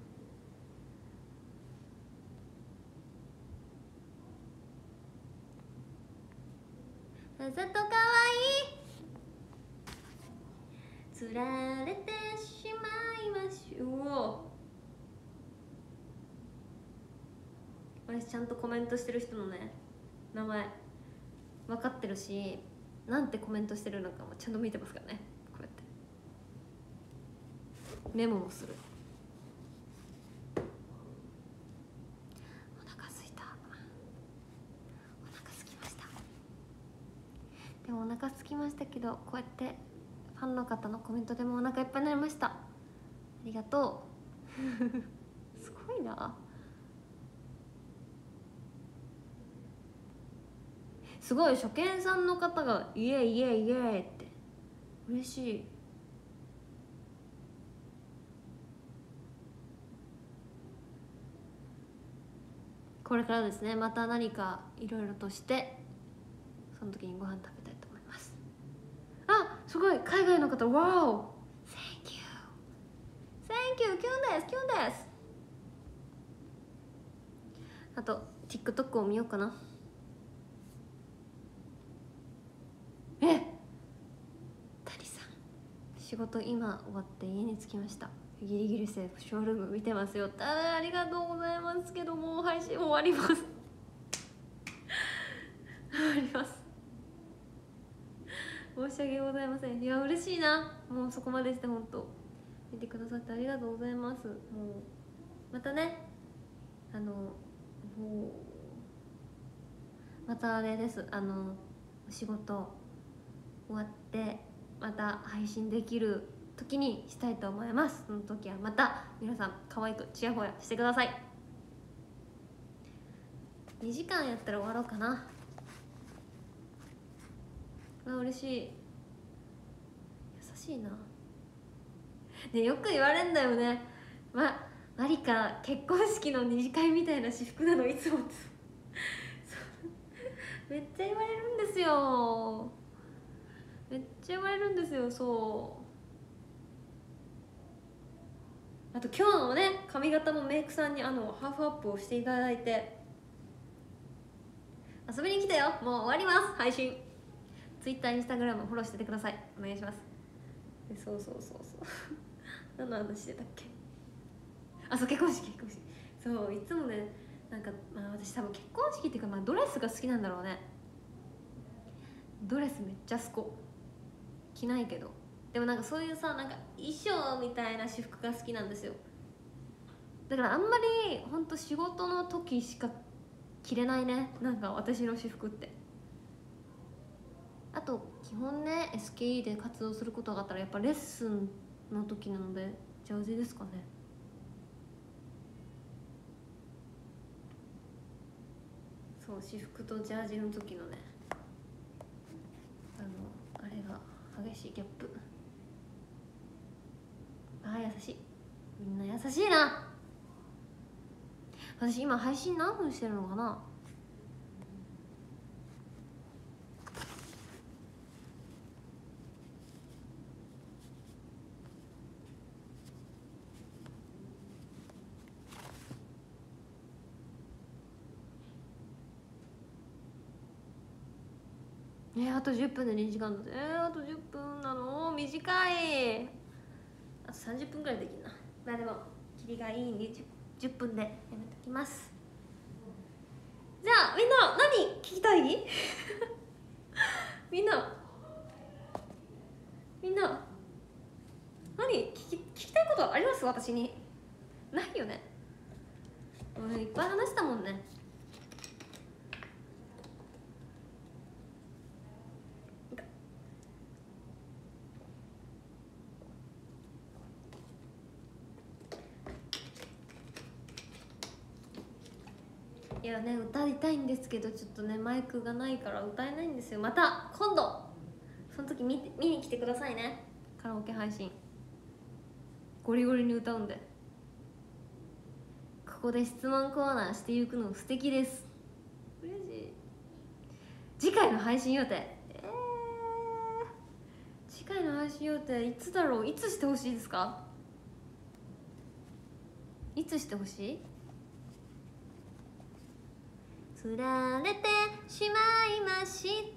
わざとかわいい、つられてしまいましょう。私ちゃんとコメントしてる人のね名前分かってるし、なんてコメントしてるのかもちゃんと見てますからね。こうやってメモもする。お腹すいた、お腹すきました。でもお腹すきましたけど、こうやってファンの方のコメントでもお腹いっぱいになりました。ありがとうすごいな、すごい初見さんの方がイエイイエイイエイって嬉しい。これからですね、また何かいろいろとしてその時にご飯食べたいと思います。すごい海外の方、わお Thank you キュンです。あと TikTok を見ようかな。タリさん仕事今終わって家に着きました。ギリギリセーフ、ショールーム見てますよ。ありがとうございますけど、もう配信終わります終わります、申し訳ございません。いや嬉しいな、もうそこまでして本当見てくださってありがとうございます。もうまたねもうまたあれです、お仕事終わってまた配信できる時にしたいと思います。その時はまた皆さん可愛くチヤホヤしてください。 2時間やったら終わろうかな。あ、嬉しい。優しいな。でよく言われんだよね。マリカ結婚式の二次会みたいな私服なのいつもめっちゃ言われるんですよ。めっちゃ言われるんですよ。そうあと今日のね髪型もメイクさんにハーフアップをしていただいて、遊びに来たよ。もう終わります配信。Twitter、Instagram フォローしててください。お願いします。そう何の話してたっけ。そう、結婚式。そういつもねなんか、私多分結婚式っていうか、ドレスが好きなんだろうね。ドレスめっちゃ着ないけど、でもなんかそういうさ、なんか衣装みたいな私服が好きなんですよ。だからあんまりほんと仕事の時しか着れないね、なんか私の私服って。あと基本ね SKE で活動することがあったらやっぱレッスンの時なのでジャージですかね。そう、私服とジャージの時のねあれが激しいギャップ。優しい。みんな優しいな。私今配信何分してるのかな。あと10分で2時間だって。あと10分なの短い。あと30分ぐらいできるな。でも切りがいいんで 10分でやめときます。じゃあみんな何聞きたいみんな何聞きたいことあります？私にないよね。いっぱい話したもんね。いやね、歌いたいんですけどちょっとねマイクがないから歌えないんですよ。また今度その時見に来てくださいね。カラオケ配信ゴリゴリに歌うんで。ここで質問コーナーしていくの素敵です。嬉しい。次回の配信予定、次回の配信予定いつだろう。いつしてほしいですか？いつしてほしい？釣られてしまいました。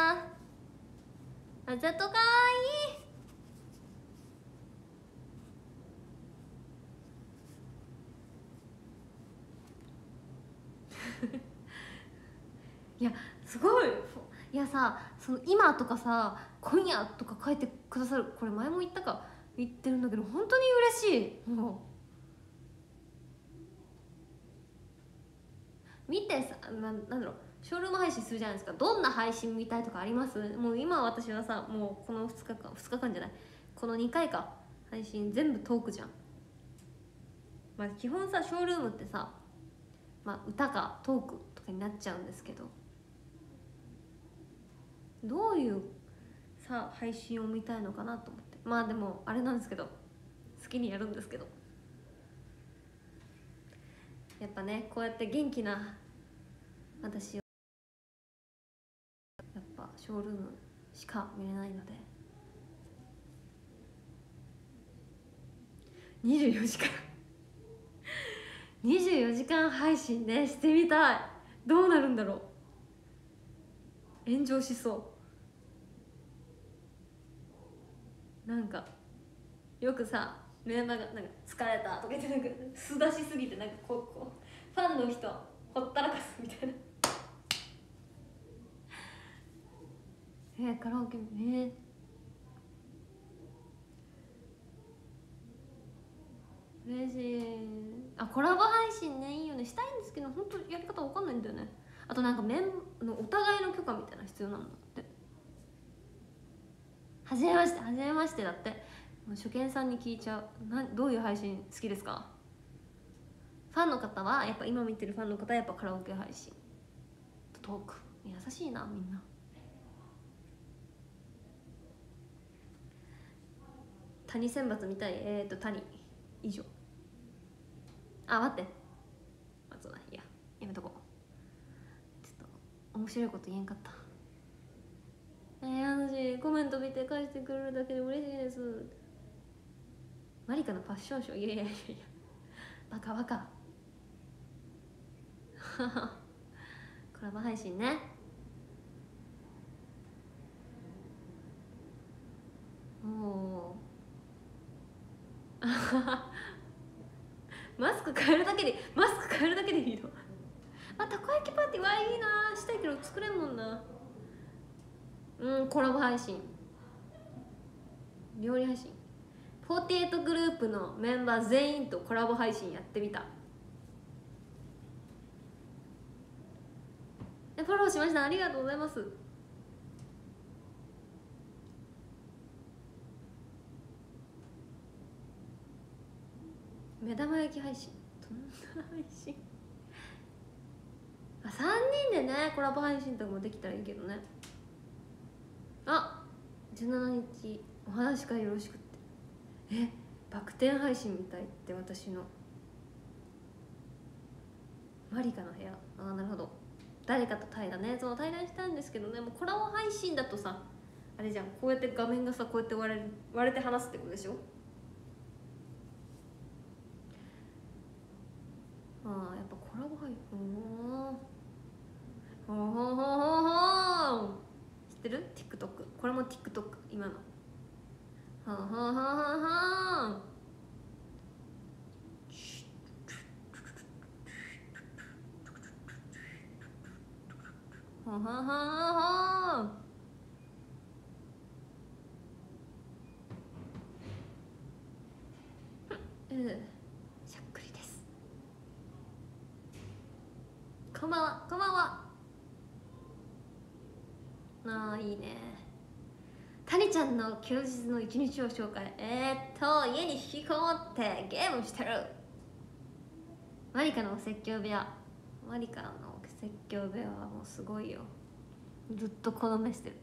あざとかわいい。いやすごい。いやさ、その今とかさ今夜とか書いてくださる、これ前も言ってるんだけど本当に嬉しい。もう見てさ、なんだろう、ショールーム配信するじゃないですか。どんな配信見たいとかあります？もう今私はさ、もうこの2日間じゃない、この2回か配信全部トークじゃん。基本さショールームってさ、歌かトークとかになっちゃうんですけど、どういうさ配信を見たいのかなと思って。でもあれなんですけど、好きにやるんですけど、やっぱねこうやって元気な私をやっぱショールームしか見れないので、24時間24時間配信ねしてみたい。どうなるんだろう。炎上しそう。なんかよくさメンバーがなんか疲れたとか言ってなんか素出しすぎてなんかこうファンの人ほったらかすみたいなカラオケ嬉しい。コラボ配信ねいいよね。したいんですけど本当やり方わかんないんだよね。あとなんかお互いの許可みたいな必要なんだって。はじめましてだって。初見さんに聞いちゃう。どういう配信好きですか？フファンの方はやっぱ今見てるファンの方はやっぱカラオケ配信とトーク。優しいなみんな。谷選抜見たい。谷以上。あ、待って、そうだ、いややめとこう。ちょっと面白いこと言えんかった。私コメント見て返してくれるだけで嬉しいです。マリカのファッションショー、いやいやいやいや、バカバカコラボ配信ね。おおマスク変えるだけで、マスク変えるだけでいいの。あ、たこ焼きパーティーはいいな、したいけど作れんもんな。コラボ配信、料理配信、48グループのメンバー全員とコラボ配信やってみた。フォローしました、ありがとうございます。目玉焼き配信、どんな配信3人でねコラボ配信とかもできたらいいけどね。あ、17日お話会よろしくって。バク転配信みたいって。私のマリカの部屋。なるほど、誰かと対談ね。そう対談したいんですけどね、もうコラボ配信だとさあれじゃん、こうやって画面がさこうやって割れて話すってことでしょ。やっぱコラボ配信、知ってる TikTok。 これも TikTok 今の。しゃっくりです。こんばんは、こんばんは。いいね。谷ちゃんの休日の一日を紹介。家に引きこもってゲームしてる。マリカの説教部屋。マリカの説教部屋はもうすごいよ。ずっとこの目してる。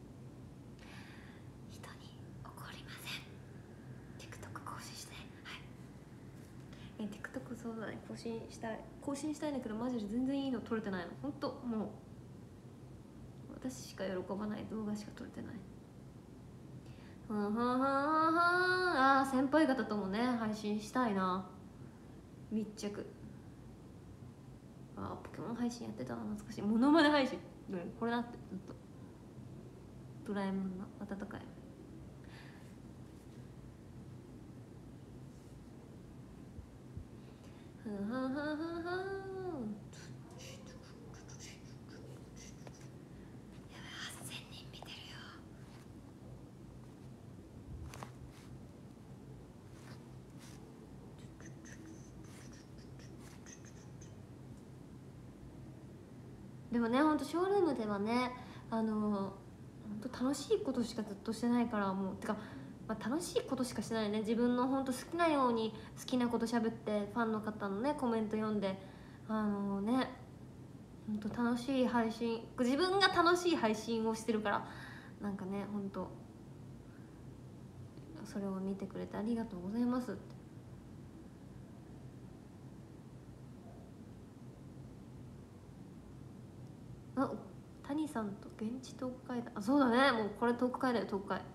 人に怒りません。 TikTok 更新して。はい。TikTok そうだね、更新したいんだけどマジで全然いいの撮れてないの。ほんともう私しか喜ばない動画しか撮れてない。先輩方ともね配信したいな、密着。ポケモン配信やってたな、懐かしい。モノマネ配信、これだって。ずっとドラえもんの温かい。でもね、ほんとショールームではね、ほんと楽しいことしかずっとしてないから、もうてか、楽しいことしかしてないね。自分のほんと好きなように好きなこと喋って、ファンの方のねコメント読んで、ほんと楽しい配信、自分が楽しい配信をしてるから、なんかね、ほんとそれを見てくれてありがとうございますって。谷さんと現地トーク会談。そうだね、もうこれトーク会だよ、トーク会。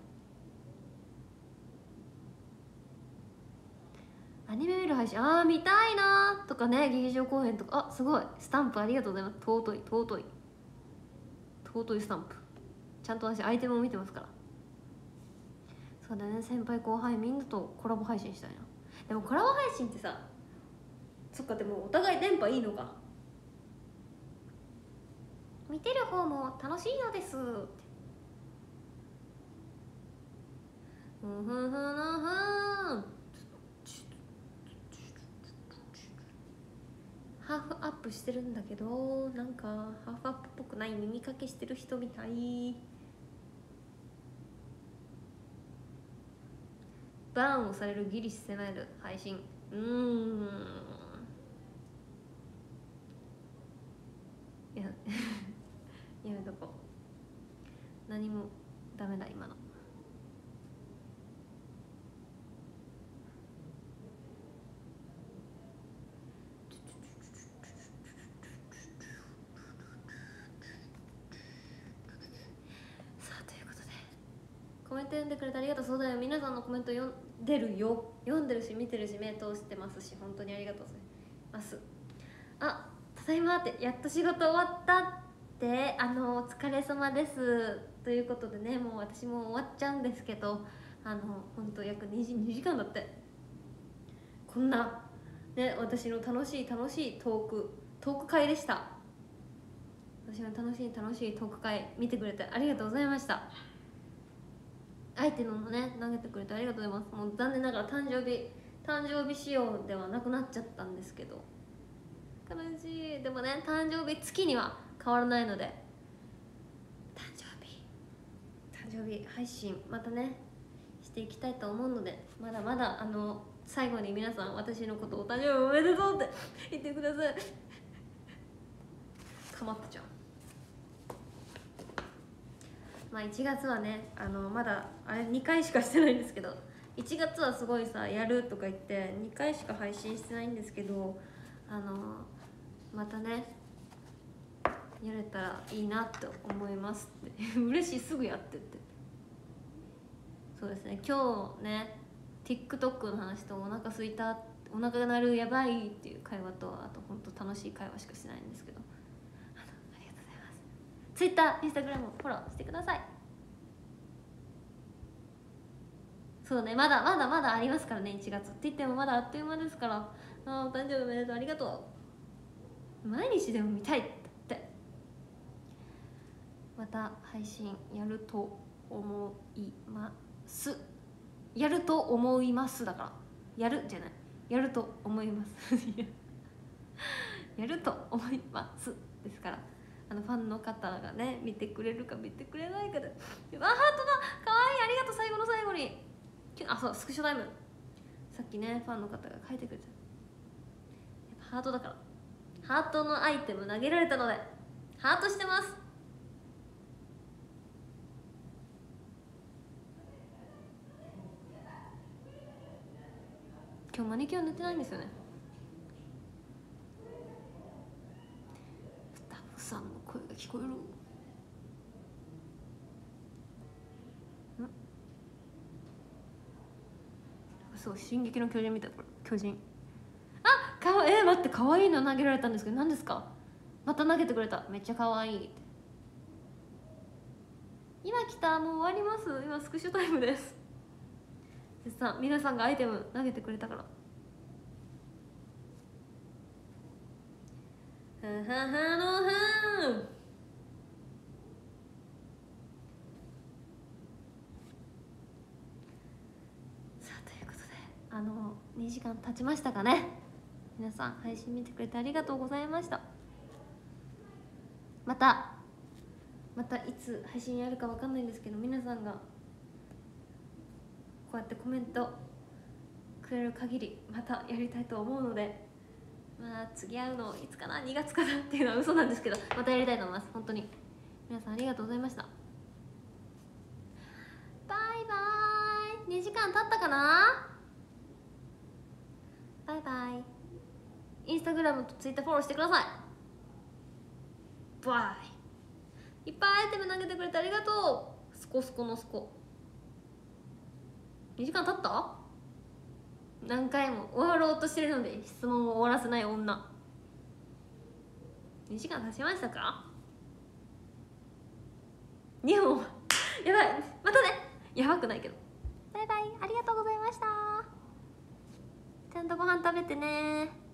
アニメ見る配信、見たいなとかね、劇場公演とか。すごい、スタンプありがとうございます。尊いスタンプ。ちゃんと私アイテムを見てますから。そうだね、先輩後輩みんなとコラボ配信したいな。でもコラボ配信ってさ、そっか、でもお互い電波いいのか。見てる方も楽しいのですって。ハーフアップしてるんだけど、なんかハーフアップっぽくない。耳かけしてる人みたい。バーンをされるギリ迫る配信。 ややめとこう。何もダメだ今の。さあということでコメント読んでくれてありがとう。そうだよ、皆さんのコメント読んでるよ、読んでるし見てるし目通してますし、本当にありがとうございます。あ、ただいまって、やっと仕事終わったって、お疲れ様ですということでね、もう私も終わっちゃうんですけど、本当約2時間だって、こんなね、私の楽しいトーク会でした。私の楽しいトーク会見てくれてありがとうございました。アイテムもね投げてくれてありがとうございます。もう残念ながら誕生日仕様ではなくなっちゃったんですけど、悲しい。でもね、誕生日月には変わらないので、誕生日配信またねしていきたいと思うので、まだまだ最後に皆さん私のことお誕生日おめでとうって言ってください。かまってちゃう。まあ1月はねまだあれ2回しかしてないんですけど、1月はすごいさやるとか言って2回しか配信してないんですけど、またねやれたらいいなって思いますって嬉しい、すぐやってって。そうですね、今日ね TikTok の話とお腹すいた、お腹が鳴るやばいっていう会話と、あと本当楽しい会話しかしてないんですけど、ありがとうございます。Twitter、Instagram フォローしてください。そうね、まだありますからね。1月って言ってもまだあっという間ですから。お誕生日おめでとう、ありがとう。毎日でも見たいって。また配信やると思います。やると思いますだから、やるじゃない、やると思いますやると思いますですから、ファンの方がね見てくれるか見てくれないかで。ハートだ、かわいい、ありがとう。最後の最後にそう、スクショタイム、さっきねファンの方が書いてくれて、やっぱハートだから、ハートのアイテム投げられたのでハートしてます。今日マニキュア塗ってないんですよね。スタッフさんの声が聞こえる。そう、進撃の巨人みたい。これ巨人、待って、可愛いの投げられたんですけど、何ですか。また投げてくれた、めっちゃ可愛いって。今来た、もう終わります。今スクショタイムです。でさ、皆さんがアイテム投げてくれたから、はははのはさあということで2時間経ちましたかね。皆さん配信見てくれてありがとうございました。またいつ配信やるか分かんないんですけど、皆さんがこうやってコメントくれる限りまたやりたいと思うので、まあ次会うのいつかな、2月かなっていうのは嘘なんですけど、またやりたいと思います。本当に皆さんありがとうございました。バイバーイ。2時間経ったかな。バイバイ。インスタグラムとツイッターフォローしてください。バイ。いっぱいアイテム投げてくれてありがとう。スコスコのスコ。2時間経った。何回も終わろうとしてるので質問を終わらせない女。2時間経ちましたか。2本やばい。またね。やばくないけど。バイバイ、ありがとうございました。ちゃんとご飯食べてね。